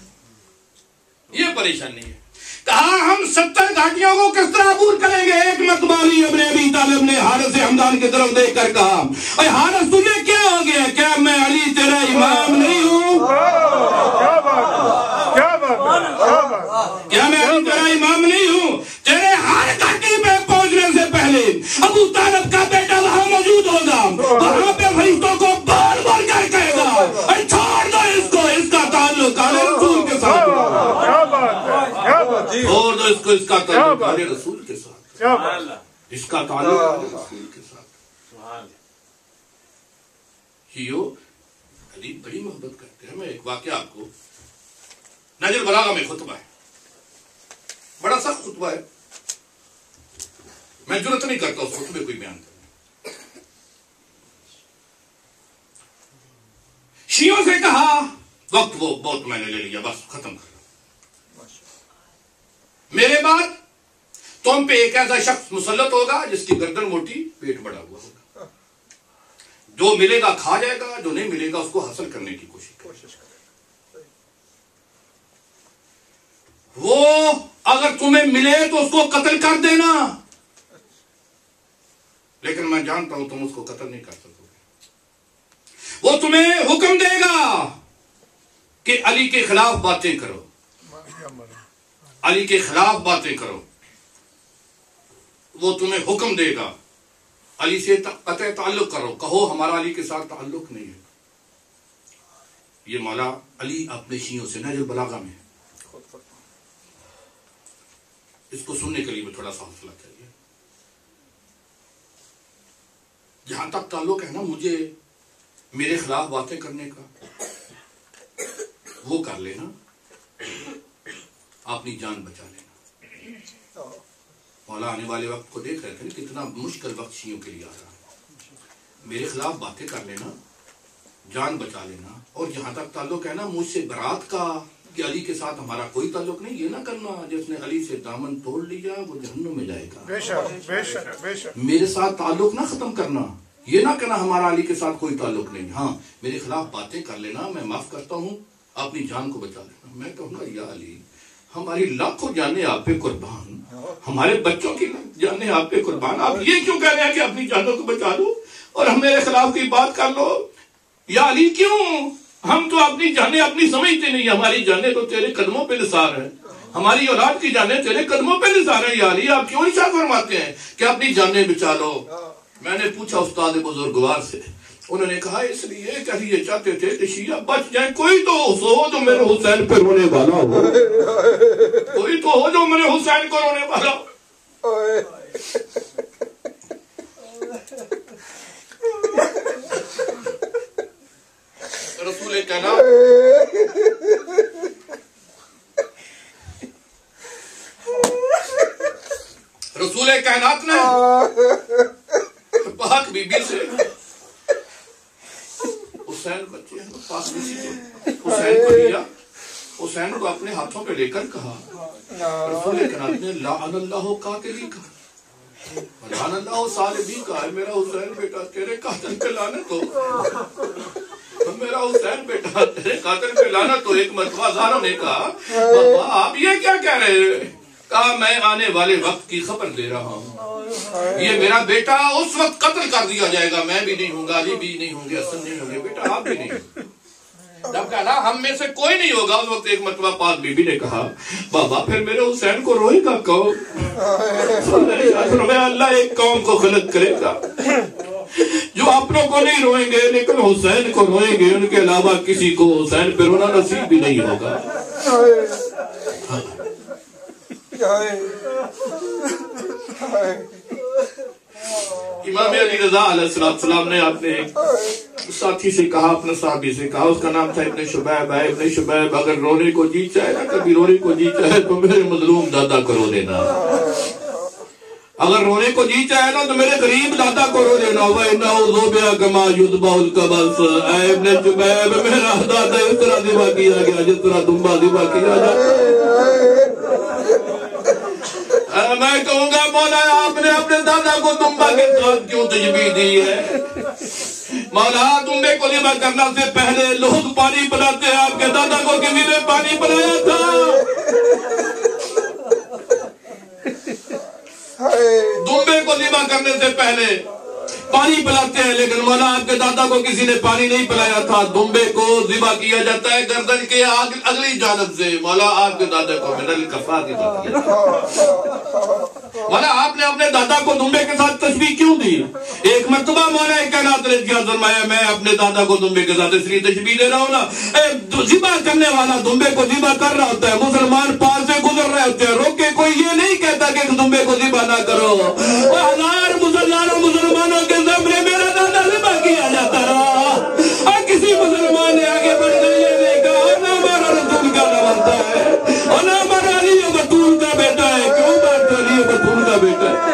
یہ پریشانی ہے۔ کہا ہم ستر گھاٹیوں کو کس طرح عبور کریں گے؟ ایک مرتبہ علی ابن ابی طالب نے حارث حمدان کی طرف دیکھ کر کہا اے حارث تجھے کیا ہو گیا؟ کیا میں علی تیرا امام نہیں ہوں؟ کیا بات ہے، کیا بات ہے، کیا بات ہے۔ کیا میں علی تیرا امام نہیں ہوں؟ تیرے ہر گھاٹی میں پہنچنے سے پہلے ابو طالب کا بیٹا وہاں موجود ہوگا، وہاں پہ فرشتوں کو بول بول کر کہے گا اے چھوڑ دو اس کو، اس کا تعلق آل رسول کے ساتھ، کیا بات ہے، کیا بات ہے، چھوڑ دو اس کو، اس کا تعلق آل رسول کے ساتھ، کیا سبحان بات ہے۔ اللہ، اس کا تعلق آل رسول کے ساتھ۔ سبحان اللہ۔ یہ علی بڑی محبت کرتے ہیں۔ میں ایک واقعہ آپ کو، نہج البلاغہ میں خطبہ ہے، بڑا سخت خطبہ ہے، میں جرت نہیں کرتا اس خطبے کوئی بیان کرنے۔ شیعوں سے کہا وقت وہ بہت میں نے لے لیا، بس ختم کر رہا، میرے بعد تم پہ ایک ایسا شخص مسلط ہوگا جس کی گردن موٹی پیٹ بڑا ہوا ہوگا، جو ملے گا کھا جائے گا، جو نہیں ملے گا اس کو حاصل کرنے کی کوشش کرے۔ وہ اگر تمہیں ملے تو اس کو قتل کر دینا، لیکن میں جانتا ہوں تم اس کو قتل نہیں کر سکو گے۔ وہ تمہیں حکم دے گا کہ علی کے خلاف باتیں کرو، علی کے خلاف باتیں کرو، وہ تمہیں حکم دے گا علی سے قطع تعلق کرو، کہو ہمارا علی کے ساتھ تعلق نہیں ہے۔ یہ مولا علی اپنے شیعوں سے نہج البلاغہ میں، اس کو سننے کے لیے بھی تھوڑا سا حوصلہ چاہیے۔ جہاں تک تعلق ہے نا مجھے میرے خلاف باتیں کرنے کا، وہ کر لینا، اپنی جان بچا لینا۔ مولا آنے والے وقت کو دیکھ رہے تھے کتنا مشکل وقت شیعوں کے لیے آ رہا ہے، میرے خلاف باتیں کر لینا، جان بچا لینا، اور جہاں تک تعلق ہے نا مجھ سے برات کا کہ علی کے ساتھ ہمارا کوئی تعلق نہیں، یہ نہ کرنا جس نے علی سے دامن توڑ لیا وہ جہنم میں جائے گا۔ بے شک، بے شک، بے شک۔ میرے ساتھ تعلق نہ ختم کرنا، یہ نہ کہنا ہمارا علی کے ساتھ کوئی تعلق نہیں، ہاں میرے خلاف باتیں کر لینا، میں معاف کرتا ہوں، اپنی جان کو بچا لینا۔ میں کہوں گا یا علی ہماری لاکھوں جانیں آپ پہ قربان، ہمارے بچوں کی جانیں آپ پہ قربان، آپ یہ کیوں کہہ رہے ہیں کہ اپنی جانوں کو بچا لو اور ہم میرے خلاف کی بات کر لو؟ یا علی کیوں؟ ہم تو اپنی جانیں اپنی سمجھتے نہیں، ہماری جانیں تو تیرے قدموں پہ نثار ہیں، ہماری اولاد کی جانیں تیرے قدموں پہ نثار ہیں۔ یا علی آپ کیوں ارشاد فرماتے ہیں کہ اپنی جانیں بچا لو؟ میں نے پوچھا استاد بزرگوار سے، انہوں نے کہا اس لیے کہ یہ چاہتے تھے کہ شیعہ بچ جائیں، کوئی تو ہو جو میرے حسین پہ رونے والا ہو، کوئی تو ہو جو میرے حسین کو رونے والا ہو۔ رسول کائنات رسول کائنات نے پاک بی بی سے حسین بچے ہیں پاک بی بی سے حسین کو لیا، حسین کو اپنے ہاتھوں پہ لے کر کہا، رسول کائنات نے لعن اللہ قاتلی کا لعن اللہ صالبی کا، ہے میرا حسین بیٹا تیرے قاتل پہ لعنت ہو، میرا حسین بیٹا تیرے قاتل پہ لعنت ہو۔ ایک مرتبہ زاروں نے کہا بابا آپ یہ کیا کہہ رہے ہیں؟ کہا میں آنے والے وقت کی خبر دے رہا ہوں، یہ میرا بیٹا اس وقت قتل کر دیا جائے گا، میں بھی نہیں ہوں گا، علی بھی نہیں ہوں گے، حسن نہیں ہوں گے، بیٹا آپ بھی نہیں ہوں گے۔ جب کہا ہم میں سے کوئی نہیں ہوگا، اس وقت ایک مرتبہ پاک بی بی نے کہا بابا پھر میرے حسین کو روئے گا کون؟ اللہ ایک قوم کو خلق کرے گا جو اپنوں کو نہیں روئیں گے لیکن حسین کو روئیں گے، ان کے علاوہ کسی کو حسین پہ رونا نصیب بھی نہیں ہوگا۔ امام علی رضا علیہ السلام نے اپنے ساتھی سے کہا، اپنے صحابی سے کہا، اس کا نام تھا ابن شبیب، ہے ابن شبیب اگر رونے کو جی چاہے نا، کبھی رونے کو جی چاہے تو میرے مظلوم دادا کو رو دینا، اگر رونے کو جی چاہے نا تو میرے غریب دادا کو رو دینا۔ وَإِنَّهُ ذُوبِعَ كَمَا يُذْبَحُ الْكَبَشُ، اے ابن شبیب میرا دادا اس طرح ذبح کیا گیا جس طرح دمبا ذبح کیا جاتا ہے۔ میں کہوں گا مولا آپ نے اپنے دادا کو دمبا کے ساتھ کیوں تشبیہ دی ہے؟ مولا دمبے کو ذبح کرنا سے پہلے لوگ پانی پلاتے ہیں، آپ کے دادا کو کسی نے پانی پلایا تھا؟ دمبے کو ذبح کرنے سے پہلے پانی پلاتے ہیں، لیکن مولا آپ کے دادا کو کسی نے پانی نہیں پلایا تھا۔ دمبے کو ذبح کیا جاتا ہے گردن کے اگلی جانب سے۔ مولا آپ کے دادا کو من الکفا کی بات کیا۔ مولا آپ نے اپنے دادا کو دمبے کے ساتھ تشبیہ کیوں دی؟ ایک مرتبہ مولا کائنات نے کیا فرمایا، میں اپنے دادا کو دمبے کے ساتھ اس لیے تشبیہ دے رہا ہوں نا، ذبح کرنے والا دمبے کو ذبح کر رہا ہوتا ہے، مسلمان پاس سے گزر رہے ہوتے ہیں، روک کے کوئی یہ نہیں کہتا کہ دمبے کو ذبح نہ کرو۔ وہ ہزار مسلمانوں مسلمانوں کے سامنے میرا دادا ذبح کیا جاتا رہا، اور کسی مسلمان نے آگے بڑھ کر یہ نہیں کہا نہ ہمارا رسول کا نہ بنتا ہے اور نہ ہمارا علی و بطول کا بیٹا ہے۔ کیوں بات علی و بطول کا بیٹا ہے؟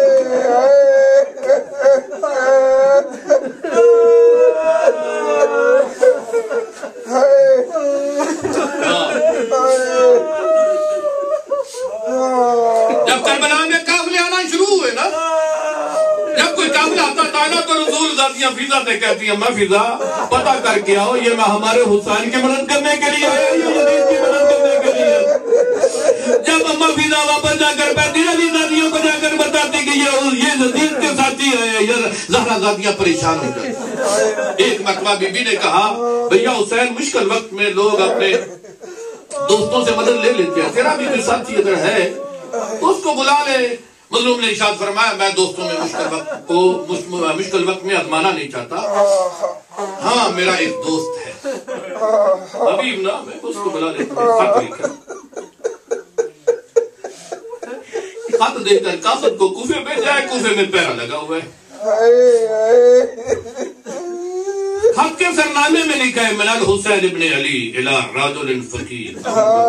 جب کربلا میں قافلے آنا شروع ہوئے نا، جب کوئی قافلہ آتا تھا نا تو رسول ذاتیاں فضا سے کہتی ہیں، میں فضا پتہ کر کے آؤ یہ میں ہمارے حسین کی مدد کرنے کے لیے آیا یا یزید کی مدد کرنے کے لیے؟ جب اما فضا واپس جا کر بیٹھی علی ذاتیوں کو جا کر بتاتی کہ یہ یہ یزید کے ساتھی ہے، یہ زہرا ذاتیاں پریشان ہو جاتی۔ ایک مرتبہ بی بی نے کہا، بھیا حسین مشکل وقت میں لوگ اپنے دوستوں سے مدد لے لیتے ہیں، تیرا بھی کوئی ساتھی اگر ہے تو اس کو بلا لے۔ مظلوم نے ارشاد فرمایا، میں دوستوں میں مشکل وقت کو مشکل وقت میں آزمانا نہیں چاہتا، ہاں میرا ایک دوست ہے حبیب نام ہے، اس کو بلا لیتا ہوں۔ خط لکھا، خط دے کر قاصد کو کوفے بھیجا ہے، کوفے میں پیرا لگا ہوا ہے۔ خط کے سرنامے میں لکھا ہے، من الحسین ابن علی الى رجل فقیر۔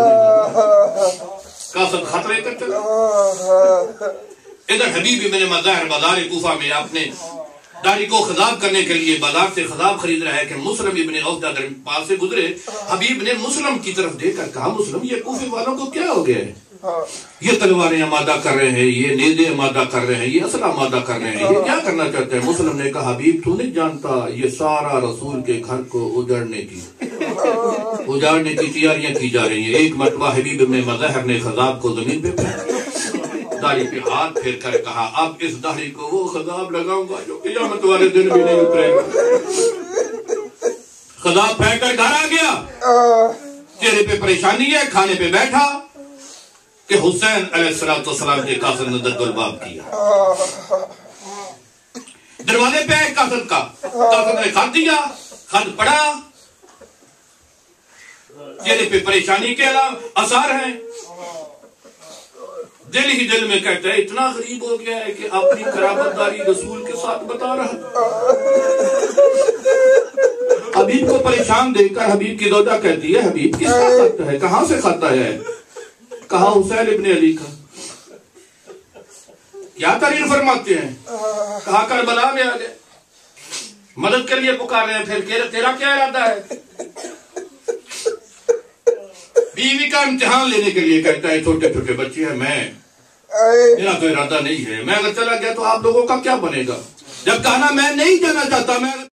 قاصد خط لے کر چلا۔ ادھر حبیب ابن مظاہر بازار کوفہ میں اپنے داڑھی کو خضاب کرنے کے لیے بازار سے خضاب خرید رہا ہے کہ مسلم ابن عوف در پاس سے گزرے۔ حبیب نے مسلم کی طرف دیکھ کر کہا، مسلم یہ کوفے والوں کو کیا ہو گیا ہے؟ یہ تلواریں آمادہ کر رہے ہیں، یہ نیزیں آمادہ کر رہے ہیں، یہ اسلحہ آمادہ کر رہے ہیں، یہ کیا کرنا چاہتے ہیں؟ مسلم نے کہا، حبیب تو نہیں جانتا یہ سارا رسول کے گھر کو اجاڑنے کی اجاڑنے کی تیاریاں کی جا رہی ہیں۔ ایک مرتبہ حبیب ابن مظاہر نے خضاب کو زمین پہ پھینکا، داڑھی پہ ہاتھ پھیر کر کہا، اب اس داڑھی کو وہ خضاب لگاؤں گا جو قیامت والے دن بھی نہیں اترے گا۔ خضاب پھینک کر گھر آ گیا، چہرے پہ پریشانی ہے، کھانے پہ بیٹھا کہ حسین علیہ السلام کے قاصد نے دد الباب کیا۔ دروازے پہ آئے قاصد کا، قاصد نے خط دیا، خط پڑھا، چہرے پہ پریشانی کے آثار ہیں، دل ہی دل میں کہتا ہے اتنا غریب ہو گیا ہے کہ اپنی قرابت داری رسول کے ساتھ بتا رہا۔ حبیب کو پریشان دیکھ کر حبیب کی زوجہ کہتی ہے، حبیب کس کا خط ہے؟ کہاں سے خط آیا ہے؟ کہا حسین ابن علی کا۔ کیا تعریف فرماتے ہیں؟ کہا کربلا میں آ گئے، مدد کے لیے پکار رہے ہیں، پھر تیرا کیا ارادہ ہے؟ بیوی کا امتحان لینے کے لیے کہتا ہے، چھوٹے چھوٹے بچے ہیں، میں میرا تو ارادہ نہیں ہے، میں اگر چلا گیا تو آپ لوگوں کا کیا بنے گا؟ جب کہا نا میں نہیں جانا چاہتا، میں